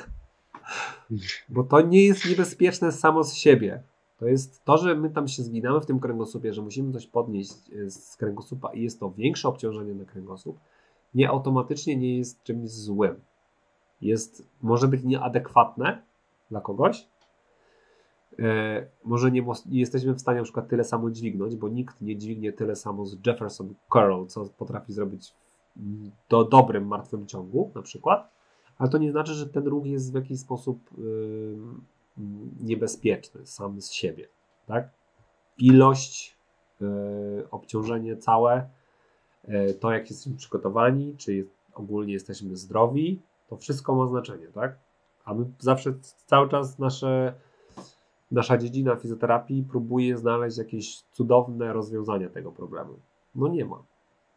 Bo to nie jest niebezpieczne samo z siebie. To jest to, że my tam się zginamy w tym kręgosłupie, że musimy coś podnieść z kręgosłupa i jest to większe obciążenie na kręgosłup, nie automatycznie nie jest czymś złym. Jest, może być nieadekwatne dla kogoś. E, może nie, nie jesteśmy w stanie na przykład tyle samo dźwignąć, bo nikt nie dźwignie tyle samo z Jefferson Curl, co potrafi zrobić do dobrym martwym ciągu na przykład, ale to nie znaczy, że ten ruch jest w jakiś sposób yy, niebezpieczny sam z siebie, tak? Ilość, yy, obciążenie całe, yy, to jak jesteśmy przygotowani, czy jest, ogólnie jesteśmy zdrowi, to wszystko ma znaczenie, tak? A my zawsze cały czas nasze Nasza dziedzina fizjoterapii próbuje znaleźć jakieś cudowne rozwiązania tego problemu. No nie ma.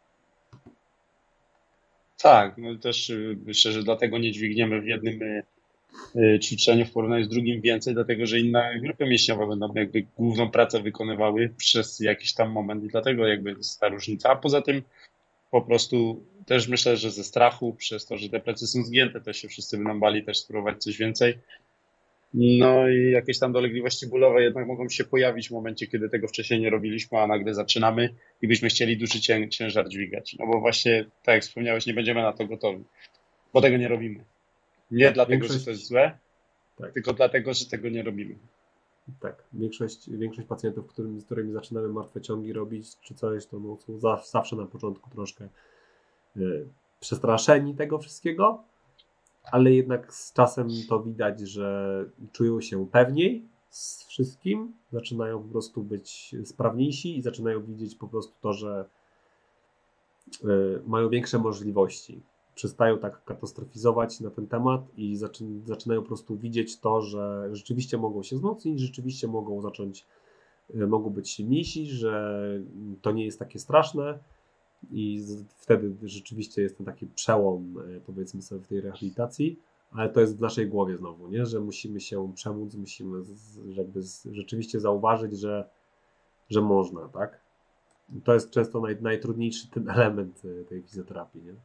Tak, no też myślę, że dlatego nie dźwigniemy w jednym ćwiczeniu w porównaniu z drugim więcej, dlatego że inne grupy mięśniowe będą jakby główną pracę wykonywały przez jakiś tam moment i dlatego jakby jest ta różnica. A poza tym po prostu też myślę, że ze strachu, przez to, że te plecy są zgięte, też się wszyscy będą bali też spróbować coś więcej. No i jakieś tam dolegliwości bólowe jednak mogą się pojawić w momencie, kiedy tego wcześniej nie robiliśmy, a nagle zaczynamy i byśmy chcieli duży cię- ciężar dźwigać. No bo właśnie, tak jak wspomniałeś, nie będziemy na to gotowi, bo tego nie robimy. Nie Tak, dlatego, większość- że to jest złe, Tak. tylko dlatego, że tego nie robimy. Tak, większość, większość pacjentów, którym, z którymi zaczynamy martwe ciągi robić, czy coś, to no, są za, zawsze na początku troszkę y, przestraszeni tego wszystkiego, ale jednak z czasem to widać, że czują się pewniej z wszystkim, zaczynają po prostu być sprawniejsi i zaczynają widzieć po prostu to, że y, mają większe możliwości. Przestają tak katastrofizować na ten temat i zaczyn- zaczynają po prostu widzieć to, że rzeczywiście mogą się wzmocnić, rzeczywiście mogą zacząć, y, mogą być silniejsi, że to nie jest takie straszne i z- wtedy rzeczywiście jest ten taki przełom, y, powiedzmy sobie, w tej rehabilitacji, ale to jest w naszej głowie znowu, nie? Że musimy się przemóc, musimy z, jakby z, rzeczywiście zauważyć, że, że można, tak? I to jest często naj, najtrudniejszy ten element y, tej fizjoterapii, nie?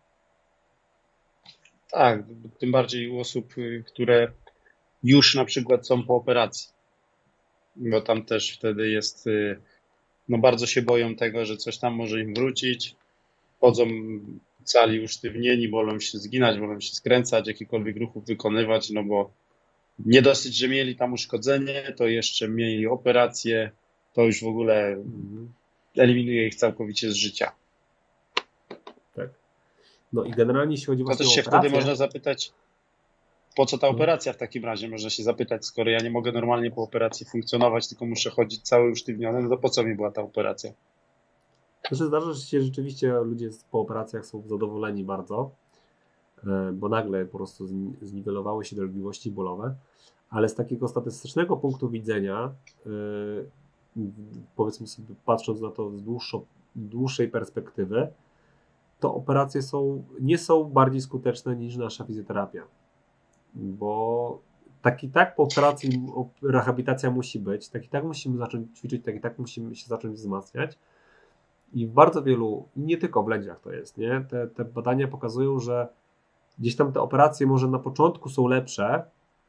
Tak, tym bardziej u osób, y, które już na przykład są po operacji, bo tam też wtedy jest, y, no bardzo się boją tego, że coś tam może im wrócić, chodzą cali usztywnieni, wolą się zginać, wolą się skręcać, jakikolwiek ruchów wykonywać, no bo nie dosyć, że mieli tam uszkodzenie, to jeszcze mieli operację, to już w ogóle Mhm. eliminuje ich całkowicie z życia. Tak. No i generalnie jeśli chodzi To właśnie też o się operację, wtedy można zapytać, po co ta Mhm. operacja w takim razie? Można się zapytać, skoro ja nie mogę normalnie po operacji funkcjonować, tylko muszę chodzić cały usztywniony, no to po co mi była ta operacja? Znaczy zdarza się rzeczywiście, ludzie po operacjach są zadowoleni bardzo, e, bo nagle po prostu zni- zniwelowały się dolegliwości bólowe, ale z takiego statystycznego punktu widzenia, e, w- powiedzmy sobie, patrząc na to z dłuższo, dłuższej perspektywy, to operacje są, nie są bardziej skuteczne niż nasza fizjoterapia, bo tak i tak po operacji op- rehabilitacja musi być, tak i tak musimy zacząć ćwiczyć, tak i tak musimy się zacząć wzmacniać. I w bardzo wielu, nie tylko w lędźwiach to jest, nie? Te, te badania pokazują, że gdzieś tam te operacje może na początku są lepsze,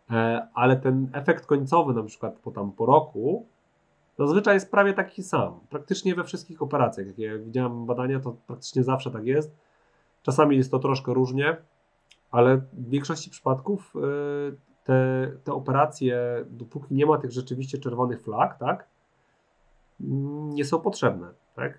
ale ten efekt końcowy na przykład po, tam, po roku zazwyczaj jest prawie taki sam. Praktycznie we wszystkich operacjach, jakie widziałem badania, to praktycznie zawsze tak jest. Czasami jest to troszkę różnie, ale w większości przypadków te, te operacje, dopóki nie ma tych rzeczywiście czerwonych flag, tak, nie są potrzebne. Tak?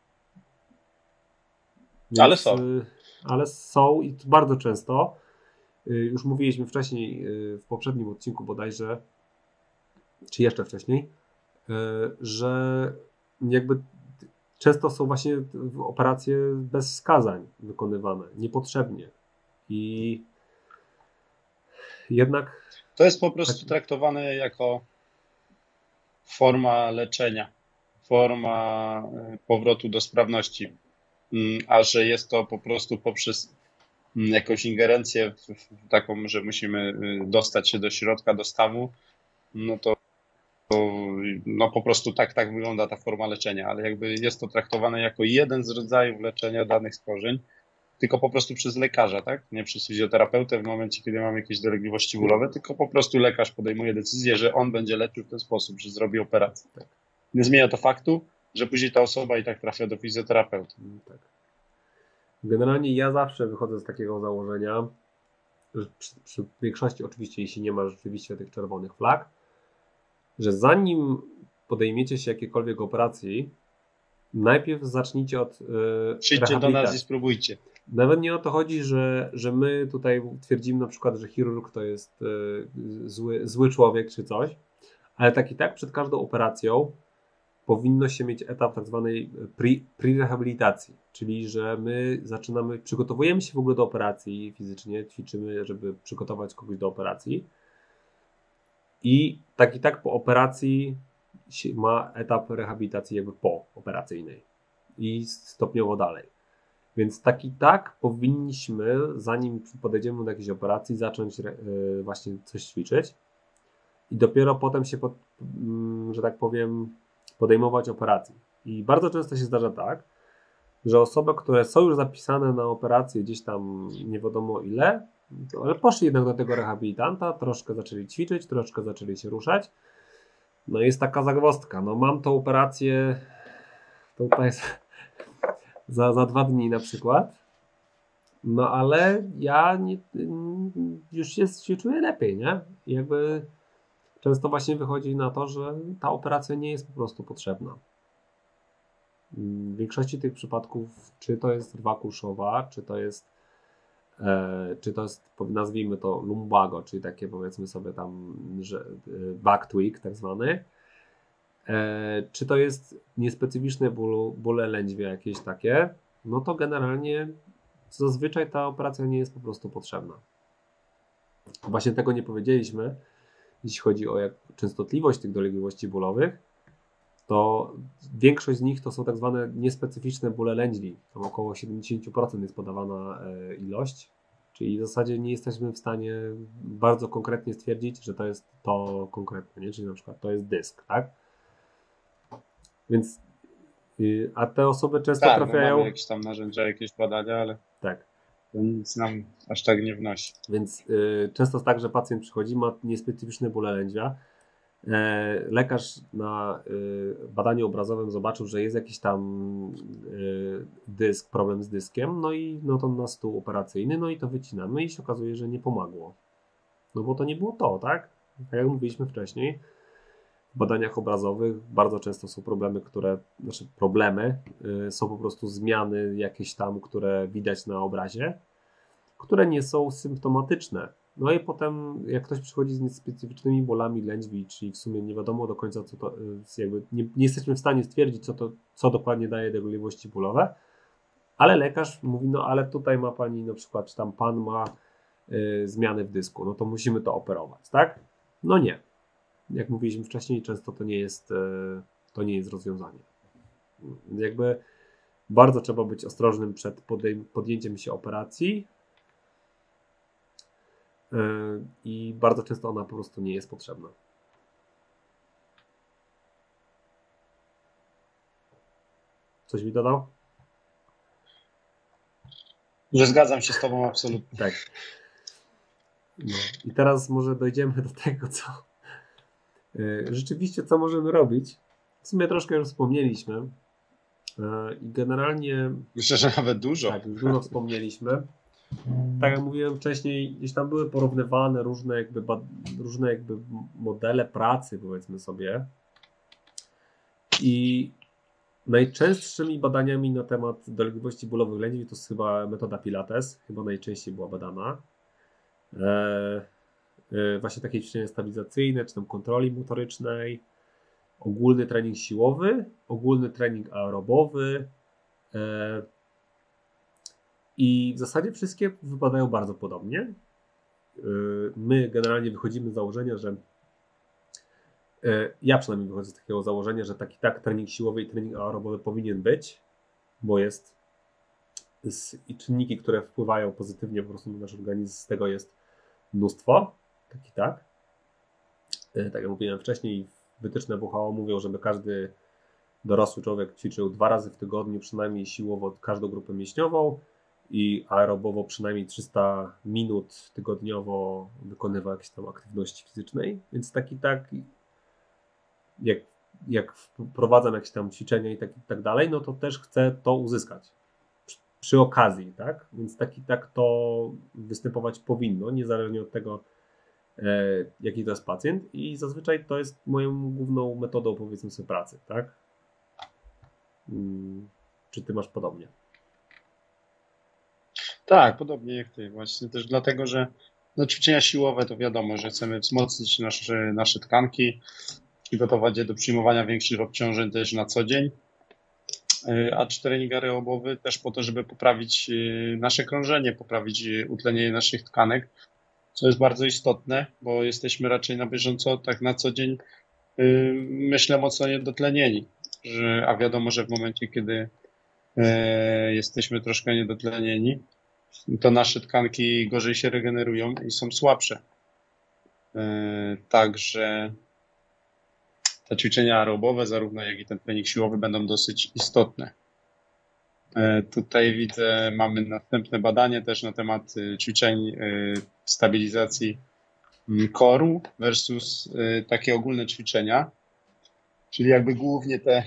Więc, ale są. Ale są i to bardzo często. Już mówiliśmy wcześniej w poprzednim odcinku bodajże, czy jeszcze wcześniej, że jakby często są właśnie operacje bez wskazań wykonywane, niepotrzebnie. I jednak... To jest po prostu traktowane jako forma leczenia, forma powrotu do sprawności, a że jest to po prostu poprzez jakąś ingerencję w, w taką, że musimy dostać się do środka, do stawu, no to, to no po prostu tak, tak wygląda ta forma leczenia, ale jakby jest to traktowane jako jeden z rodzajów leczenia danych schorzeń, tylko po prostu przez lekarza, tak? Nie przez fizjoterapeutę w momencie, kiedy mamy jakieś dolegliwości bólowe, tylko po prostu lekarz podejmuje decyzję, że on będzie leczył w ten sposób, że zrobi operację. Tak? Nie zmienia to faktu, że później ta osoba i tak trafia do fizjoterapeuty. Tak. Generalnie ja zawsze wychodzę z takiego założenia, że przy, przy większości oczywiście, jeśli nie ma rzeczywiście tych czerwonych flag, że zanim podejmiecie się jakiejkolwiek operacji, najpierw zacznijcie od yy, Przyjdźcie do nas i spróbujcie. Nawet nie o to chodzi, że, że my tutaj twierdzimy na przykład, że chirurg to jest yy, zły, zły człowiek czy coś, ale tak i tak przed każdą operacją powinno się mieć etap tak zwanej pre-rehabilitacji, czyli że my zaczynamy, przygotowujemy się w ogóle do operacji fizycznie, ćwiczymy, żeby przygotować kogoś do operacji i tak i tak po operacji ma etap rehabilitacji jakby pooperacyjnej i stopniowo dalej. Więc tak i tak powinniśmy, zanim podejdziemy do jakiejś operacji, zacząć właśnie coś ćwiczyć i dopiero potem się, pod, że tak powiem, podejmować operacji. I bardzo często się zdarza tak, że osoby, które są już zapisane na operację gdzieś tam nie wiadomo ile, ale poszli jednak do tego rehabilitanta, troszkę zaczęli ćwiczyć, troszkę zaczęli się ruszać. No jest taka zagwozdka, no mam tą operację tutaj za, za dwa dni na przykład, no ale ja nie, już jest, się czuję lepiej, nie? I jakby często właśnie wychodzi na to, że ta operacja nie jest po prostu potrzebna. W większości tych przypadków, czy to jest rwa kulszowa, czy to jest, e, czy to jest, nazwijmy to lumbago, czyli takie powiedzmy sobie tam, że back tweak tak zwany, e, czy to jest niespecyficzne bólu, bóle lędźwie jakieś takie, no to generalnie zazwyczaj ta operacja nie jest po prostu potrzebna. Właśnie tego nie powiedzieliśmy, jeśli chodzi o jak częstotliwość tych dolegliwości bólowych, to większość z nich to są tak zwane niespecyficzne bóle lędźwi. Tam około siedemdziesiąt procent jest podawana ilość, czyli w zasadzie nie jesteśmy w stanie bardzo konkretnie stwierdzić, że to jest to konkretne, nie? Czyli na przykład to jest dysk, tak? Więc, a te osoby często tak, trafiają... Tak, mamy jakieś tam narzędzia, jakieś badania, ale tak. to nic nam aż tak nie wnosi. Więc y, często jest tak, że pacjent przychodzi, ma niespecyficzne bóle lędźwia. E, lekarz na y, badaniu obrazowym zobaczył, że jest jakiś tam y, dysk, problem z dyskiem, no i no to na stół operacyjny, no i to wycinamy i się okazuje, że nie pomogło. No bo to nie było to, tak? Tak jak mówiliśmy wcześniej, w badaniach obrazowych bardzo często są problemy, które, znaczy problemy, y, są po prostu zmiany jakieś tam, które widać na obrazie, które nie są symptomatyczne. No i potem jak ktoś przychodzi z niespecyficznymi bólami lędźwi, czyli w sumie nie wiadomo do końca co to, jakby nie, nie jesteśmy w stanie stwierdzić co to, co dokładnie daje dolegliwości bólowe, ale lekarz mówi, no ale tutaj ma pani na przykład, czy tam pan ma y, zmiany w dysku, no to musimy to operować, tak? No nie. Jak mówiliśmy wcześniej, często to nie jest, y, to nie jest rozwiązanie. Jakby bardzo trzeba być ostrożnym przed podejm- podjęciem się operacji, i bardzo często ona po prostu nie jest potrzebna. Coś mi dodał? Że zgadzam się z tobą absolutnie. Tak. No. I teraz może dojdziemy do tego, co rzeczywiście, co możemy robić. W sumie troszkę już wspomnieliśmy. I generalnie... Myślę, że nawet dużo. Tak, już dużo wspomnieliśmy. Tak jak mówiłem wcześniej, gdzieś tam były porównywane różne jakby, różne jakby modele pracy, powiedzmy sobie. I najczęstszymi badaniami na temat dolegliwości bólowych lędźwi to jest chyba metoda Pilates, chyba najczęściej była badana. E, e, właśnie takie ćwiczenia stabilizacyjne, czy tam kontroli motorycznej, ogólny trening siłowy, ogólny trening aerobowy. E, I w zasadzie wszystkie wypadają bardzo podobnie. E, my generalnie wychodzimy z założenia, że ja przynajmniej wychodzę z takiego założenia, że taki tak trening siłowy i trening aerobowy powinien być, bo jest i czynniki, które wpływają pozytywnie po prostu na nasz organizm, z tego jest mnóstwo, tak i tak. Tak jak mówiłem wcześniej, wytyczne W H O mówią, żeby każdy dorosły człowiek ćwiczył dwa razy w tygodniu, przynajmniej siłowo każdą grupę mięśniową i aerobowo przynajmniej trzysta minut tygodniowo wykonywał jakieś tam aktywności fizycznej, więc tak i tak jak, jak wprowadzam jakieś tam ćwiczenia i tak, i tak dalej, no to też chcę to uzyskać przy, przy okazji, tak? Więc tak i tak to występować powinno, niezależnie od tego, e, jaki to jest pacjent i zazwyczaj to jest moją główną metodą, powiedzmy sobie, pracy, tak? Hmm. Czy ty masz podobnie? Tak, podobnie jak ty. Właśnie też dlatego, że no, ćwiczenia siłowe to wiadomo, że chcemy wzmocnić nasze, nasze tkanki, przygotować je do przyjmowania większych obciążeń też na co dzień, a trening aerobowy też po to, żeby poprawić nasze krążenie, poprawić utlenienie naszych tkanek, co jest bardzo istotne, bo jesteśmy raczej na bieżąco, tak na co dzień myślę mocno niedotlenieni, że, a wiadomo, że w momencie, kiedy jesteśmy troszkę niedotlenieni, to nasze tkanki gorzej się regenerują i są słabsze. Także te ćwiczenia aerobowe, zarówno jak i ten trening siłowy, będą dosyć istotne. Tutaj widzę, mamy następne badanie też na temat ćwiczeń stabilizacji koru versus takie ogólne ćwiczenia, czyli jakby głównie te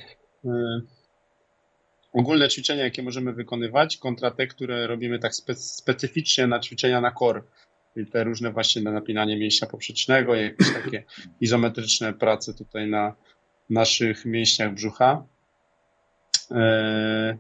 ogólne ćwiczenia, jakie możemy wykonywać, kontra te, które robimy tak spe- specyficznie na ćwiczenia na core. Czyli te różne właśnie na napinanie mięśnia poprzecznego, jakieś takie izometryczne prace tutaj na naszych mięśniach brzucha. Eee...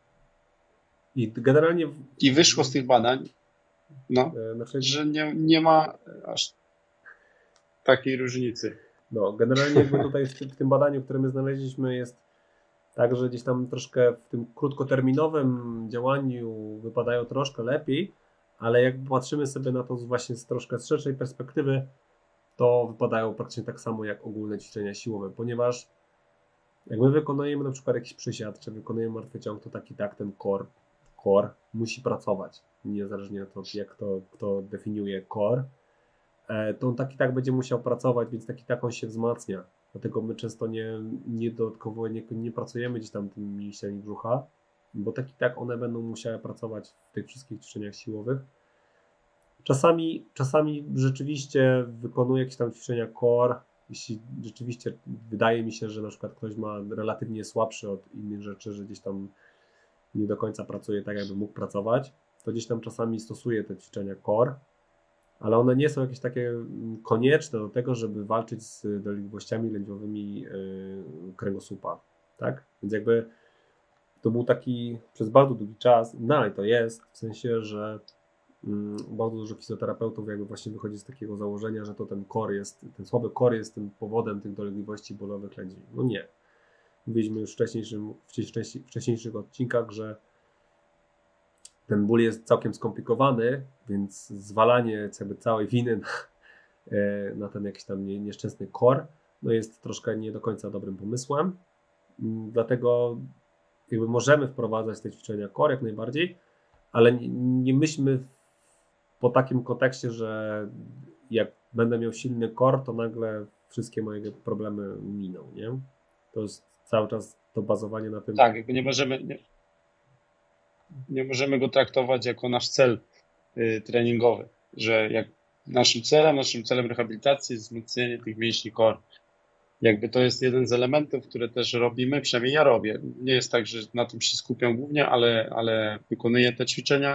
I generalnie... I wyszło z tych badań, no, e, znaczy... że nie, nie ma aż takiej różnicy. No, generalnie jakby tutaj w tym, w tym badaniu, które my znaleźliśmy, jest tak, że gdzieś tam troszkę w tym krótkoterminowym działaniu wypadają troszkę lepiej, ale jak patrzymy sobie na to właśnie z troszkę szerszej perspektywy, to wypadają praktycznie tak samo jak ogólne ćwiczenia siłowe, ponieważ jak my wykonujemy na przykład jakiś przysiad, czy wykonujemy martwy ciąg, to tak i tak ten core, core musi pracować, niezależnie od tego, jak to kto definiuje core, to on tak i tak będzie musiał pracować, więc tak i tak on się wzmacnia. Dlatego my często nie, nie dodatkowo nie, nie pracujemy gdzieś tam tymi mięśniami brzucha, bo tak i tak one będą musiały pracować w tych wszystkich ćwiczeniach siłowych. Czasami, czasami rzeczywiście wykonuję jakieś tam ćwiczenia core, jeśli rzeczywiście wydaje mi się, że na przykład ktoś ma relatywnie słabszy od innych rzeczy, że gdzieś tam nie do końca pracuje tak, jakby mógł pracować, to gdzieś tam czasami stosuję te ćwiczenia core, ale one nie są jakieś takie konieczne do tego, żeby walczyć z dolegliwościami lędźwiowymi kręgosłupa, tak? Więc jakby to był taki przez bardzo długi czas, dalej to jest, w sensie, że bardzo dużo fizjoterapeutów jakby właśnie wychodzi z takiego założenia, że to ten core jest, ten słaby core jest tym powodem tych dolegliwości bólowych lędźwi. No nie. Mówiliśmy już w wcześniejszym, w wcześniejszych odcinkach, że ten ból jest całkiem skomplikowany, więc zwalanie jakby całej winy na, na ten jakiś tam nie, nieszczęsny core no jest troszkę nie do końca dobrym pomysłem. Dlatego jakby możemy wprowadzać te ćwiczenia core jak najbardziej, ale nie, nie myślmy po takim kontekście, że jak będę miał silny core, to nagle wszystkie moje problemy miną, nie? To jest cały czas to bazowanie na tym. Tak, jakby nie możemy, nie, nie możemy go traktować jako nasz cel y, treningowy, że jak naszym celem, naszym celem rehabilitacji jest wzmocnienie tych mięśni core. Jakby to jest jeden z elementów, które też robimy, przynajmniej ja robię. Nie jest tak, że na tym się skupiam głównie, ale, ale wykonuję te ćwiczenia.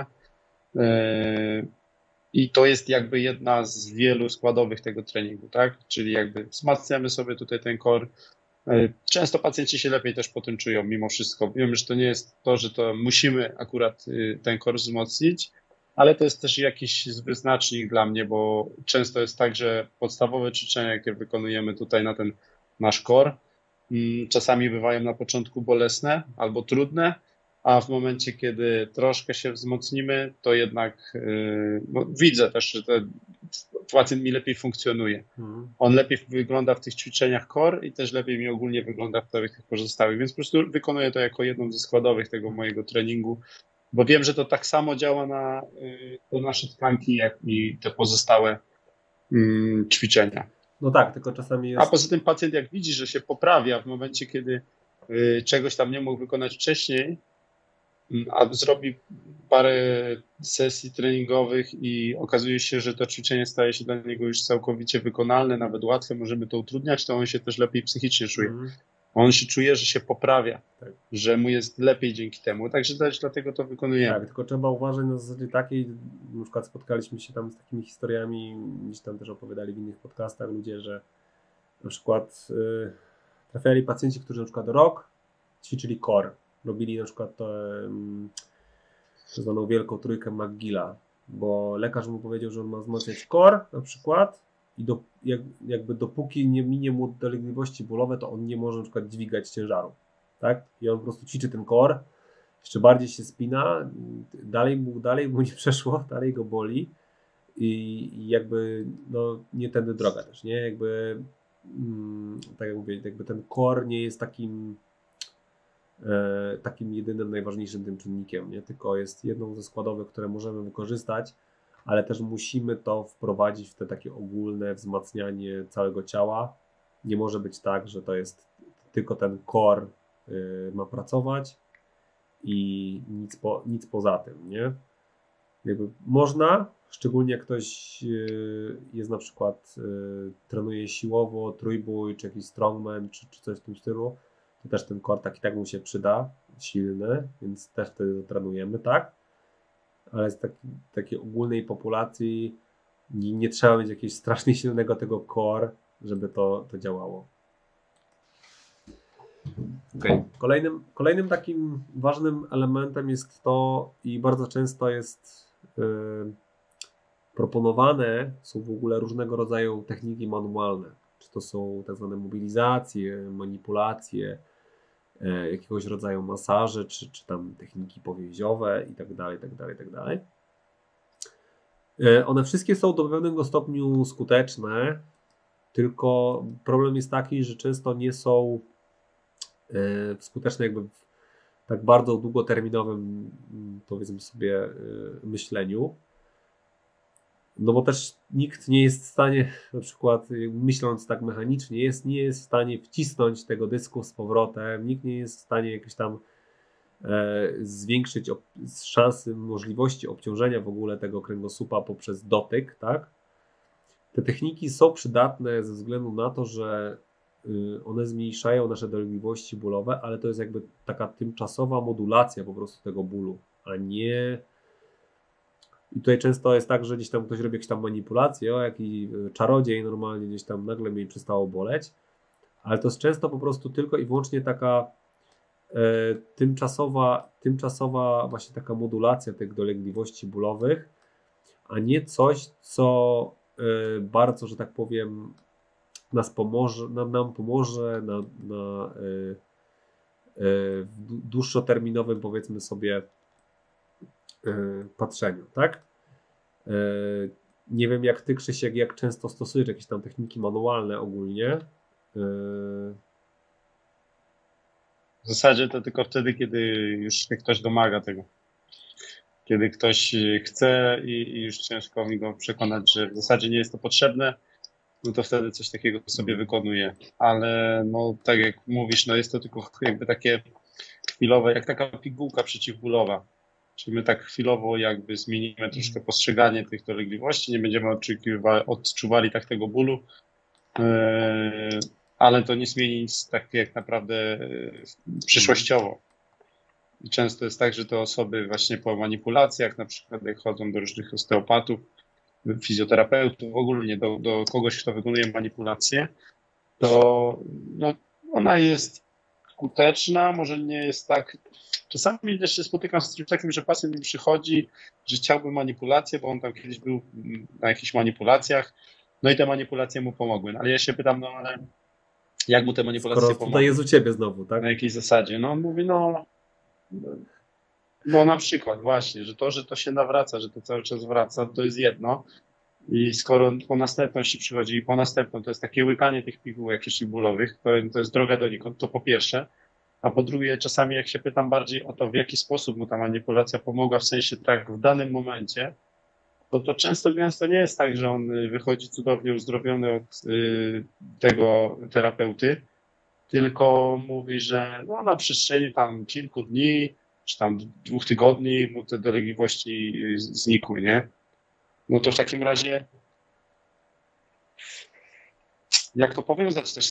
I to jest jakby jedna z wielu składowych tego treningu, tak? Czyli jakby wzmacniamy sobie tutaj ten core. Często pacjenci się lepiej też po tym czują mimo wszystko. Wiem, że to nie jest to, że to musimy akurat ten core wzmocnić, ale to jest też jakiś wyznacznik dla mnie, bo często jest tak, że podstawowe ćwiczenia, jakie wykonujemy tutaj na ten nasz core, czasami bywają na początku bolesne albo trudne, a w momencie, kiedy troszkę się wzmocnimy, to jednak yy, no, widzę też, że ten pacjent mi lepiej funkcjonuje. Mhm. On lepiej wygląda w tych ćwiczeniach core i też lepiej mi ogólnie wygląda w tych pozostałych, więc po prostu wykonuję to jako jedną ze składowych tego mojego treningu, bo wiem, że to tak samo działa na yy, nasze tkanki, jak i te pozostałe yy, ćwiczenia. No tak, tylko czasami jest... A poza tym pacjent jak widzi, że się poprawia w momencie, kiedy yy, czegoś tam nie mógł wykonać wcześniej, a zrobi parę sesji treningowych i okazuje się, że to ćwiczenie staje się dla niego już całkowicie wykonalne, nawet łatwe, możemy to utrudniać, to on się też lepiej psychicznie czuje. Mm. On się czuje, że się poprawia, tak, że mu jest lepiej dzięki temu, także też dlatego to wykonujemy. Tak, tylko trzeba uważać na zasadzie takiej, na przykład spotkaliśmy się tam z takimi historiami, gdzieś tam też opowiadali w innych podcastach ludzie, że na przykład yy, trafiali pacjenci, którzy na przykład rok ćwiczyli core. Robili na przykład to tak zwaną wielką trójkę McGilla, bo lekarz mu powiedział, że on ma wzmacniać core na przykład i do, jak, jakby dopóki nie minie mu dolegliwości bólowe, to on nie może na przykład dźwigać ciężaru, tak? I on po prostu ćwiczy ten core, jeszcze bardziej się spina, dalej mu, dalej mu nie przeszło, dalej go boli i, i jakby no nie tędy droga też, nie? Jakby mm, tak jak mówię, jakby ten core nie jest takim takim jedynym, najważniejszym tym czynnikiem, nie? Tylko jest jedną ze składowych, które możemy wykorzystać, ale też musimy to wprowadzić w te takie ogólne wzmacnianie całego ciała. Nie może być tak, że to jest tylko ten core yy, ma pracować i nic, po, nic poza tym, nie? Jakby można, szczególnie jak ktoś yy, jest na przykład yy, trenuje siłowo, trójbój, czy jakiś strongman, czy, czy coś w tym stylu, to też ten core tak i tak mu się przyda, silny, więc też wtedy to trenujemy, tak? Ale z taki, takiej ogólnej populacji nie, nie trzeba mieć jakiegoś strasznie silnego tego core, żeby to, to działało. Okay. Kolejnym, kolejnym takim ważnym elementem jest to i bardzo często jest yy, proponowane są w ogóle różnego rodzaju techniki manualne. Czy to są tak zwane mobilizacje, manipulacje, e, jakiegoś rodzaju masaże, czy, czy tam techniki powięziowe i tak dalej, tak dalej, tak dalej. E, one wszystkie są do pewnego stopniu skuteczne, tylko problem jest taki, że często nie są e, skuteczne jakby w tak bardzo długoterminowym, powiedzmy sobie, e, myśleniu. No bo też nikt nie jest w stanie, na przykład myśląc tak mechanicznie, jest, nie jest w stanie wcisnąć tego dysku z powrotem, nikt nie jest w stanie jakieś tam e, zwiększyć op- szansy, możliwości obciążenia w ogóle tego kręgosłupa poprzez dotyk, tak? Te techniki są przydatne ze względu na to, że y, one zmniejszają nasze dolegliwości bólowe, ale to jest jakby taka tymczasowa modulacja po prostu tego bólu, a nie... I tutaj często jest tak, że gdzieś tam ktoś robi jakieś tam manipulacje, o jaki czarodziej normalnie gdzieś tam nagle mi przestało boleć, ale to jest często po prostu tylko i wyłącznie taka e, tymczasowa, tymczasowa właśnie taka modulacja tych dolegliwości bólowych, a nie coś, co e, bardzo, że tak powiem, nas pomoże, nam, nam pomoże na, na e, e, w dłuższoterminowym, powiedzmy sobie, patrzeniu, tak? Nie wiem jak ty, Krzysiek, jak często stosujesz jakieś tam techniki manualne ogólnie. W zasadzie to tylko wtedy, kiedy już się ktoś domaga tego. Kiedy ktoś chce i, i już ciężko mi go przekonać, że w zasadzie nie jest to potrzebne, no to wtedy coś takiego sobie wykonuje. Ale no tak jak mówisz, no jest to tylko jakby takie chwilowe, jak taka pigułka przeciwbólowa. Czyli my tak chwilowo jakby zmienimy troszkę postrzeganie tych dolegliwości, nie będziemy odczuwali, odczuwali tak tego bólu, ale to nie zmieni nic tak jak naprawdę przyszłościowo. I często jest tak, że te osoby właśnie po manipulacjach, na przykład jak chodzą do różnych osteopatów, fizjoterapeutów, ogólnie do, do kogoś, kto wykonuje manipulację, to no, ona jest skuteczna, może nie jest tak. Czasami też się spotykam z czymś takim, że pacjent mi przychodzi, że chciałby manipulację, bo on tam kiedyś był na jakichś manipulacjach, no i te manipulacje mu pomogły. No, ale ja się pytam, no ale jak mu te manipulacje Skoro pomogły? tutaj jest u ciebie znowu, tak? Na jakiej zasadzie? No on mówi, no no na przykład właśnie, że to, że to się nawraca, że to cały czas wraca, to jest jedno. I skoro po następności przychodzi i po następną, to jest takie łykanie tych pigułek przeciwbólowych, to, to jest droga donikąd, to po pierwsze. A po drugie, czasami jak się pytam bardziej o to, w jaki sposób mu ta manipulacja pomogła, w sensie tak w danym momencie, to to często gęsto nie jest tak, że on wychodzi cudownie uzdrowiony od y, tego terapeuty, tylko mówi, że no, na przestrzeni tam kilku dni, czy tam dwóch tygodni mu te dolegliwości znikły, nie? No to w takim razie jak to powiązać też?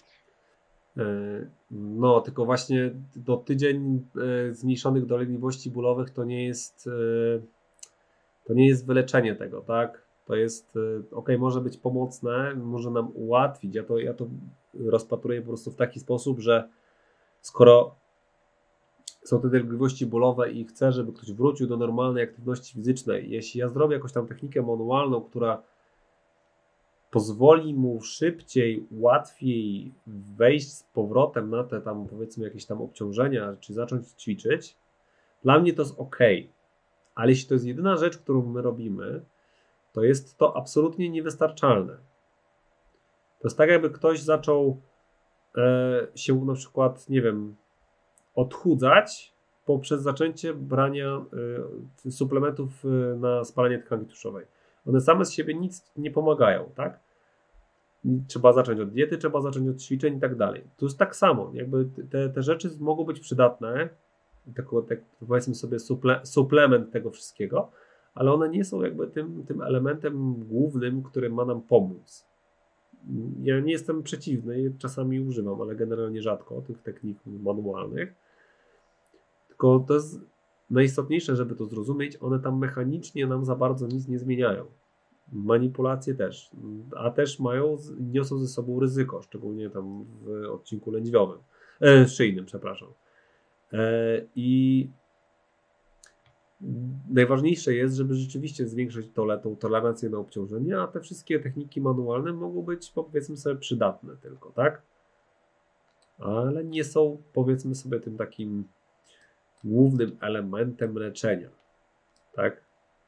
No, tylko właśnie do tydzień zmniejszonych dolegliwości bólowych to nie jest to nie jest wyleczenie tego, tak? To jest, ok, może być pomocne, może nam ułatwić. Ja to, ja to rozpatruję po prostu w taki sposób, że skoro są te dolegliwości bólowe i chcę, żeby ktoś wrócił do normalnej aktywności fizycznej, jeśli ja zrobię jakąś tam technikę manualną, która pozwoli mu szybciej, łatwiej wejść z powrotem na te tam powiedzmy jakieś tam obciążenia, czy zacząć ćwiczyć, dla mnie to jest ok. Ale jeśli to jest jedyna rzecz, którą my robimy, to jest to absolutnie niewystarczalne. To jest tak, jakby ktoś zaczął e, się na przykład, nie wiem, odchudzać poprzez zaczęcie brania y, suplementów y, na spalanie tkanki tłuszczowej. One same z siebie nic nie pomagają, tak? Trzeba zacząć od diety, trzeba zacząć od ćwiczeń i tak dalej. To jest tak samo, jakby te, te rzeczy mogą być przydatne, tak, tak powiedzmy sobie suple, suplement tego wszystkiego, ale one nie są jakby tym, tym elementem głównym, który ma nam pomóc. Ja nie jestem przeciwny, czasami używam, ale generalnie rzadko tych technik manualnych. Tylko to jest najistotniejsze, żeby to zrozumieć, one tam mechanicznie nam za bardzo nic nie zmieniają. Manipulacje też, a też mają, niosą ze sobą ryzyko, szczególnie tam w odcinku lędźwiowym, e, szyjnym, przepraszam. E, I najważniejsze jest, żeby rzeczywiście zwiększyć tole, tą tolerancję na obciążenie, a te wszystkie techniki manualne mogą być, powiedzmy sobie, przydatne tylko, tak? Ale nie są, powiedzmy sobie, tym takim głównym elementem leczenia, tak?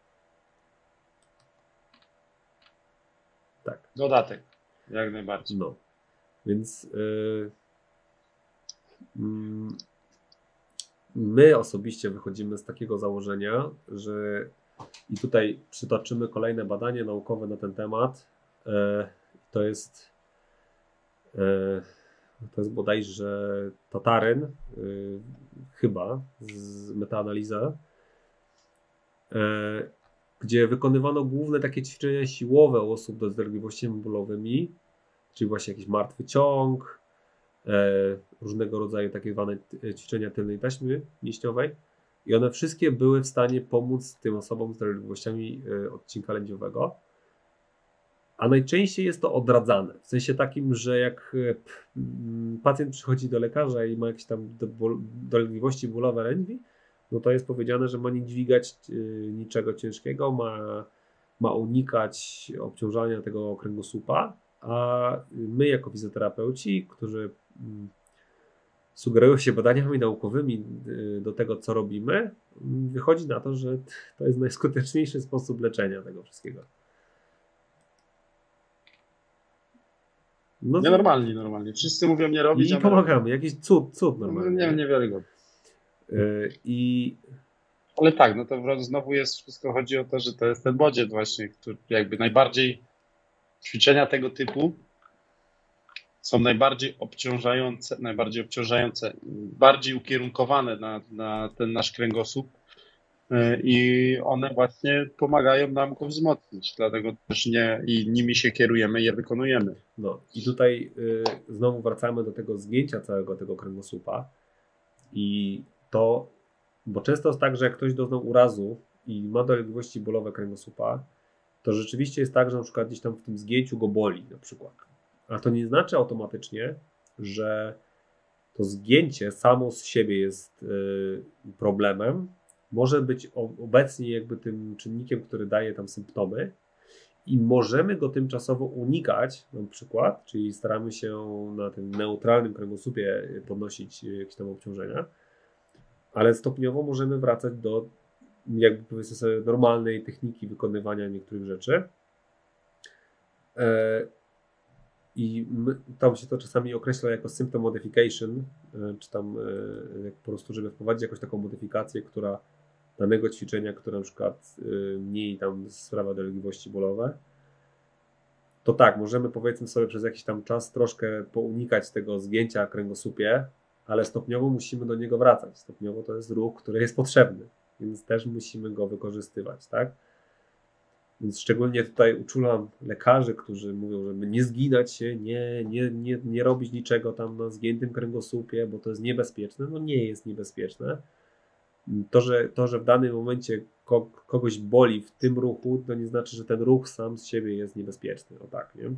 Tak. Dodatek, jak najbardziej. No, więc yy, yy, my osobiście wychodzimy z takiego założenia, że i tutaj przytoczymy kolejne badanie naukowe na ten temat. Yy, to jest yy, to jest bodajże Tataryn, yy, chyba z metaanaliza, yy, gdzie wykonywano główne takie ćwiczenia siłowe u osób z dolegliwościami bólowymi, czyli właśnie jakiś martwy ciąg, yy, różnego rodzaju takie zwane ćwiczenia tylnej taśmy mięśniowej i one wszystkie były w stanie pomóc tym osobom z dolegliwościami yy, odcinka lędźwiowego. A najczęściej jest to odradzane, w sensie takim, że jak pacjent przychodzi do lekarza i ma jakieś tam dolegliwości bólowe lędźwi, no to jest powiedziane, że ma nie dźwigać niczego ciężkiego, ma, ma unikać obciążania tego kręgosłupa, a my jako fizjoterapeuci, którzy sugerują się badaniami naukowymi do tego, co robimy, wychodzi na to, że to jest najskuteczniejszy sposób leczenia tego wszystkiego. No, nienormalnie, normalnie. Wszyscy mówią nie robić. I pomagamy. Jakiś cud, cud normalnie. Nie, niewiarygodny. Yy, I... Ale tak, no to znowu jest, wszystko chodzi o to, że to jest ten bodziec właśnie, który jakby najbardziej ćwiczenia tego typu są najbardziej obciążające, najbardziej obciążające, bardziej ukierunkowane na, na ten nasz kręgosłup i one właśnie pomagają nam go wzmocnić, dlatego też nie i nimi się kierujemy, je wykonujemy. No i tutaj y, znowu wracamy do tego zgięcia całego tego kręgosłupa i to, bo często jest tak, że jak ktoś doznał urazu i ma dolegliwości bólowe kręgosłupa, to rzeczywiście jest tak, że na przykład gdzieś tam w tym zgięciu go boli na przykład. A to nie znaczy automatycznie, że to zgięcie samo z siebie jest y, problemem. Może być obecnie jakby tym czynnikiem, który daje tam symptomy i możemy go tymczasowo unikać na przykład, czyli staramy się na tym neutralnym kręgosłupie podnosić jakieś tam obciążenia, ale stopniowo możemy wracać do jakby powiedzmy sobie normalnej techniki wykonywania niektórych rzeczy. I my, tam się to czasami określa jako symptom modification, czy tam jak po prostu, żeby wprowadzić jakąś taką modyfikację, która danego ćwiczenia, które na przykład mniej tam sprawia dolegliwości bólowe, to tak, możemy powiedzmy sobie przez jakiś tam czas troszkę pounikać tego zgięcia kręgosłupie, ale stopniowo musimy do niego wracać. Stopniowo to jest ruch, który jest potrzebny, więc też musimy go wykorzystywać, tak? Więc szczególnie tutaj uczulam lekarzy, którzy mówią, żeby nie zginać się, nie, nie, nie, nie robić niczego tam na zgiętym kręgosłupie, bo to jest niebezpieczne. No nie jest niebezpieczne. To, że, to, że w danym momencie kogoś boli w tym ruchu, to nie znaczy, że ten ruch sam z siebie jest niebezpieczny. O tak, nie?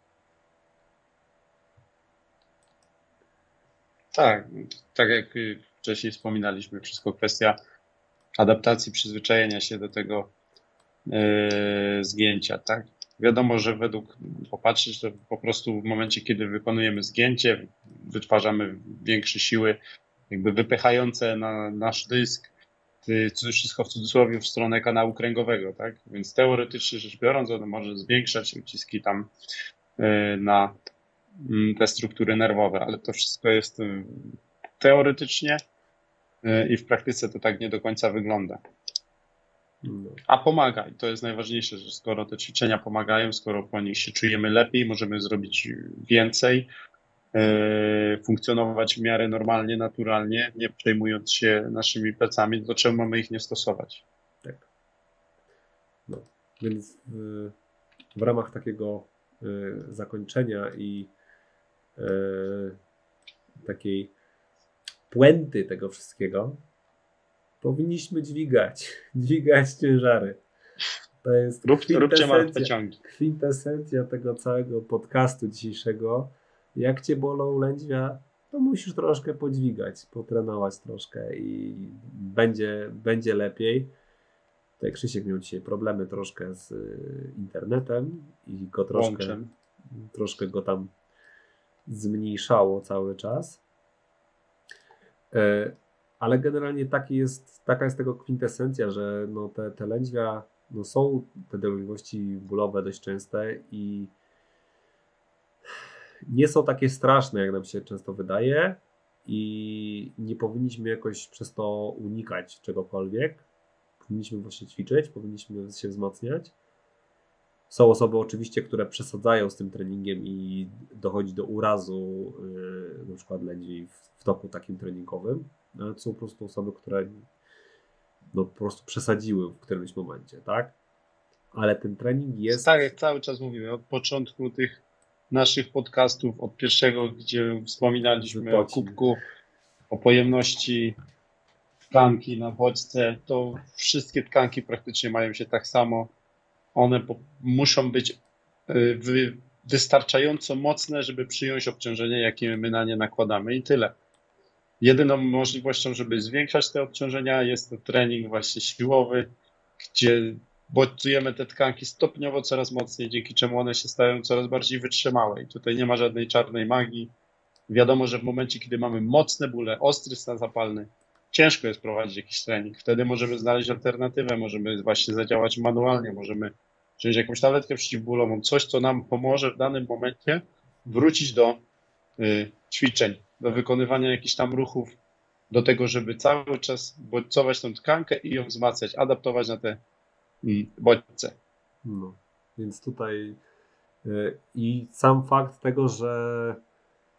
Tak, tak jak wcześniej wspominaliśmy, wszystko kwestia adaptacji, przyzwyczajenia się do tego yy, zgięcia, tak? Wiadomo, że według, popatrzeć, to po prostu w momencie, kiedy wykonujemy zgięcie, wytwarzamy większe siły, jakby wypychające na nasz dysk, to wszystko w cudzysłowie w stronę kanału kręgowego, tak? Więc teoretycznie rzecz biorąc, ono może zwiększać uciski tam yy, na yy, te struktury nerwowe, ale to wszystko jest yy, teoretycznie yy, i w praktyce to tak nie do końca wygląda. No. A pomaga i to jest najważniejsze, że skoro te ćwiczenia pomagają, skoro po nich się czujemy lepiej, możemy zrobić więcej, yy, funkcjonować w miarę normalnie, naturalnie, nie przejmując się naszymi plecami, to czemu mamy ich nie stosować? Tak. No. Więc w, w ramach takiego y, zakończenia i y, takiej puenty tego wszystkiego powinniśmy dźwigać, dźwigać ciężary. To jest Rób, róbcie martwe kwintesencja, ciągi. kwintesencja tego całego podcastu dzisiejszego. Jak cię bolą lędźwia, to musisz troszkę podźwigać, potrenować troszkę i będzie, będzie lepiej. Tutaj Krzysiek miał dzisiaj problemy troszkę z internetem i go troszkę, troszkę go tam zmniejszało cały czas. Ale generalnie taki jest, taka jest tego kwintesencja, że no te, te lędźwia, no są te dolegliwości bólowe dość częste i nie są takie straszne, jak nam się często wydaje i nie powinniśmy jakoś przez to unikać czegokolwiek. Powinniśmy właśnie ćwiczyć, powinniśmy się wzmacniać. Są osoby oczywiście, które przesadzają z tym treningiem i dochodzi do urazu yy, na przykład lędźwi w, w toku takim treningowym. Ale to są po prostu osoby, które no, po prostu przesadziły w którymś momencie, tak? Ale ten trening jest... Tak, jak cały czas mówimy, od początku tych naszych podcastów, od pierwszego, gdzie wspominaliśmy o kubku, o pojemności tkanki na bodźce, to wszystkie tkanki praktycznie mają się tak samo. One po, muszą być wy, wystarczająco mocne, żeby przyjąć obciążenie, jakie my na nie nakładamy i tyle. Jedyną możliwością, żeby zwiększać te obciążenia, jest to trening właśnie siłowy, gdzie bodźcujemy te tkanki stopniowo coraz mocniej, dzięki czemu one się stają coraz bardziej wytrzymałe. I tutaj nie ma żadnej czarnej magii. Wiadomo, że w momencie, kiedy mamy mocne bóle, ostry stan zapalny, ciężko jest prowadzić jakiś trening. Wtedy możemy znaleźć alternatywę, możemy właśnie zadziałać manualnie, możemy wziąć jakąś tabletkę przeciwbólową, coś, co nam pomoże w danym momencie wrócić do y, ćwiczeń, do wykonywania jakichś tam ruchów, do tego, żeby cały czas bodźcować tą tkankę i ją wzmacniać, adaptować na te y, bodźce. No, więc tutaj y, i sam fakt tego, że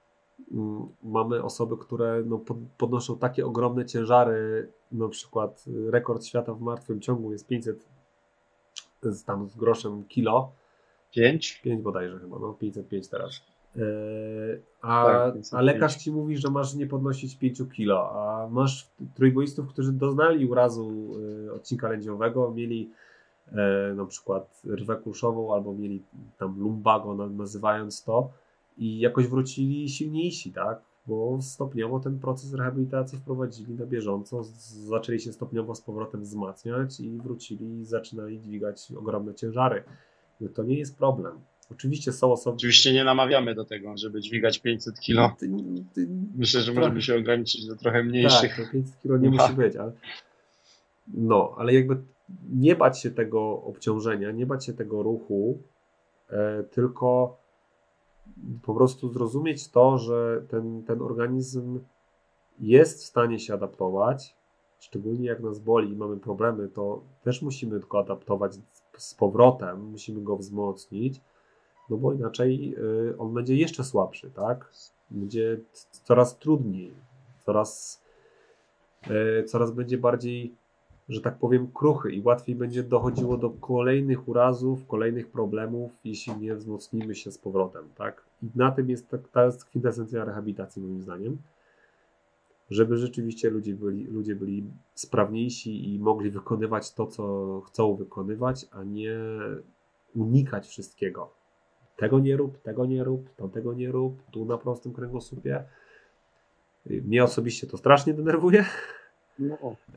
mamy osoby, które no, podnoszą takie ogromne ciężary, na przykład rekord świata w martwym ciągu jest pięćset tam z groszem kilo. Pięć? Pięć bodajże chyba, no pięćset pięć teraz. Yy, a, Tak, a lekarz ci mówi, że masz nie podnosić pięć kilo, a masz trójboistów, którzy doznali urazu yy, odcinka lędźwiowego, mieli yy, na przykład rwę kulszową albo mieli tam lumbago, nazywając to, i jakoś wrócili silniejsi, tak? Bo stopniowo ten proces rehabilitacji wprowadzili na bieżąco, z, zaczęli się stopniowo z powrotem wzmacniać i wrócili i zaczynali dźwigać ogromne ciężary. No to nie jest problem. Oczywiście są osoby... Oczywiście nie namawiamy do tego, żeby dźwigać pięćset kilo. Ty, ty, Myślę, że trochę... możemy się ograniczyć do trochę mniejszych. Tak, to pięćset kilo nie musi być, ale... No, ale jakby nie bać się tego obciążenia, nie bać się tego ruchu, e, tylko po prostu zrozumieć to, że ten, ten organizm jest w stanie się adaptować, szczególnie jak nas boli i mamy problemy, to też musimy go adaptować z powrotem, musimy go wzmocnić, no bo inaczej on będzie jeszcze słabszy, tak? Będzie coraz trudniej, coraz, coraz będzie bardziej, że tak powiem, kruchy i łatwiej będzie dochodziło do kolejnych urazów, kolejnych problemów, jeśli nie wzmocnimy się z powrotem, tak? I na tym jest, ta jest kwintesencja rehabilitacji moim zdaniem, żeby rzeczywiście ludzie byli, ludzie byli sprawniejsi i mogli wykonywać to, co chcą wykonywać, a nie unikać wszystkiego. Tego nie rób, tego nie rób, tamtego nie rób, tu na prostym kręgosłupie. Mnie osobiście to strasznie denerwuje. No.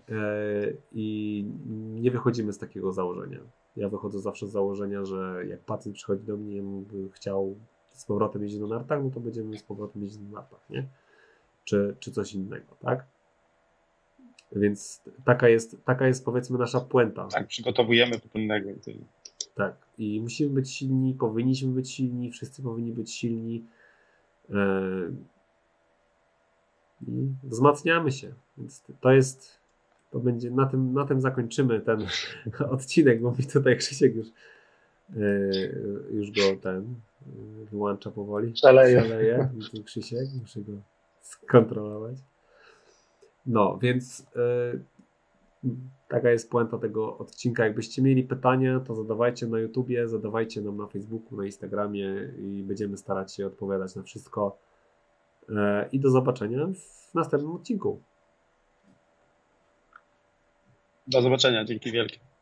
I nie wychodzimy z takiego założenia. Ja wychodzę zawsze z założenia, że jak pacjent przychodzi do mnie i by chciał z powrotem jeździć na nartach, no to będziemy z powrotem jeździć na nartach, nie? Czy, czy coś innego, tak? Więc taka jest, taka jest powiedzmy nasza puenta. Tak, przygotowujemy do innego. Tak. I musimy być silni, powinniśmy być silni, wszyscy powinni być silni. I wzmacniamy się. Więc to jest, to będzie, na tym, na tym zakończymy ten odcinek, bo mi tutaj Krzysiek już, już go ten wyłącza powoli. Szaleje. Szaleje. Krzysiek, muszę go skontrolować. No, więc yy, taka jest puenta tego odcinka. Jakbyście mieli pytania, to zadawajcie na YouTubie, zadawajcie nam na Facebooku, na Instagramie i będziemy starać się odpowiadać na wszystko. Yy, I do zobaczenia w następnym odcinku. Do zobaczenia, dzięki wielkie.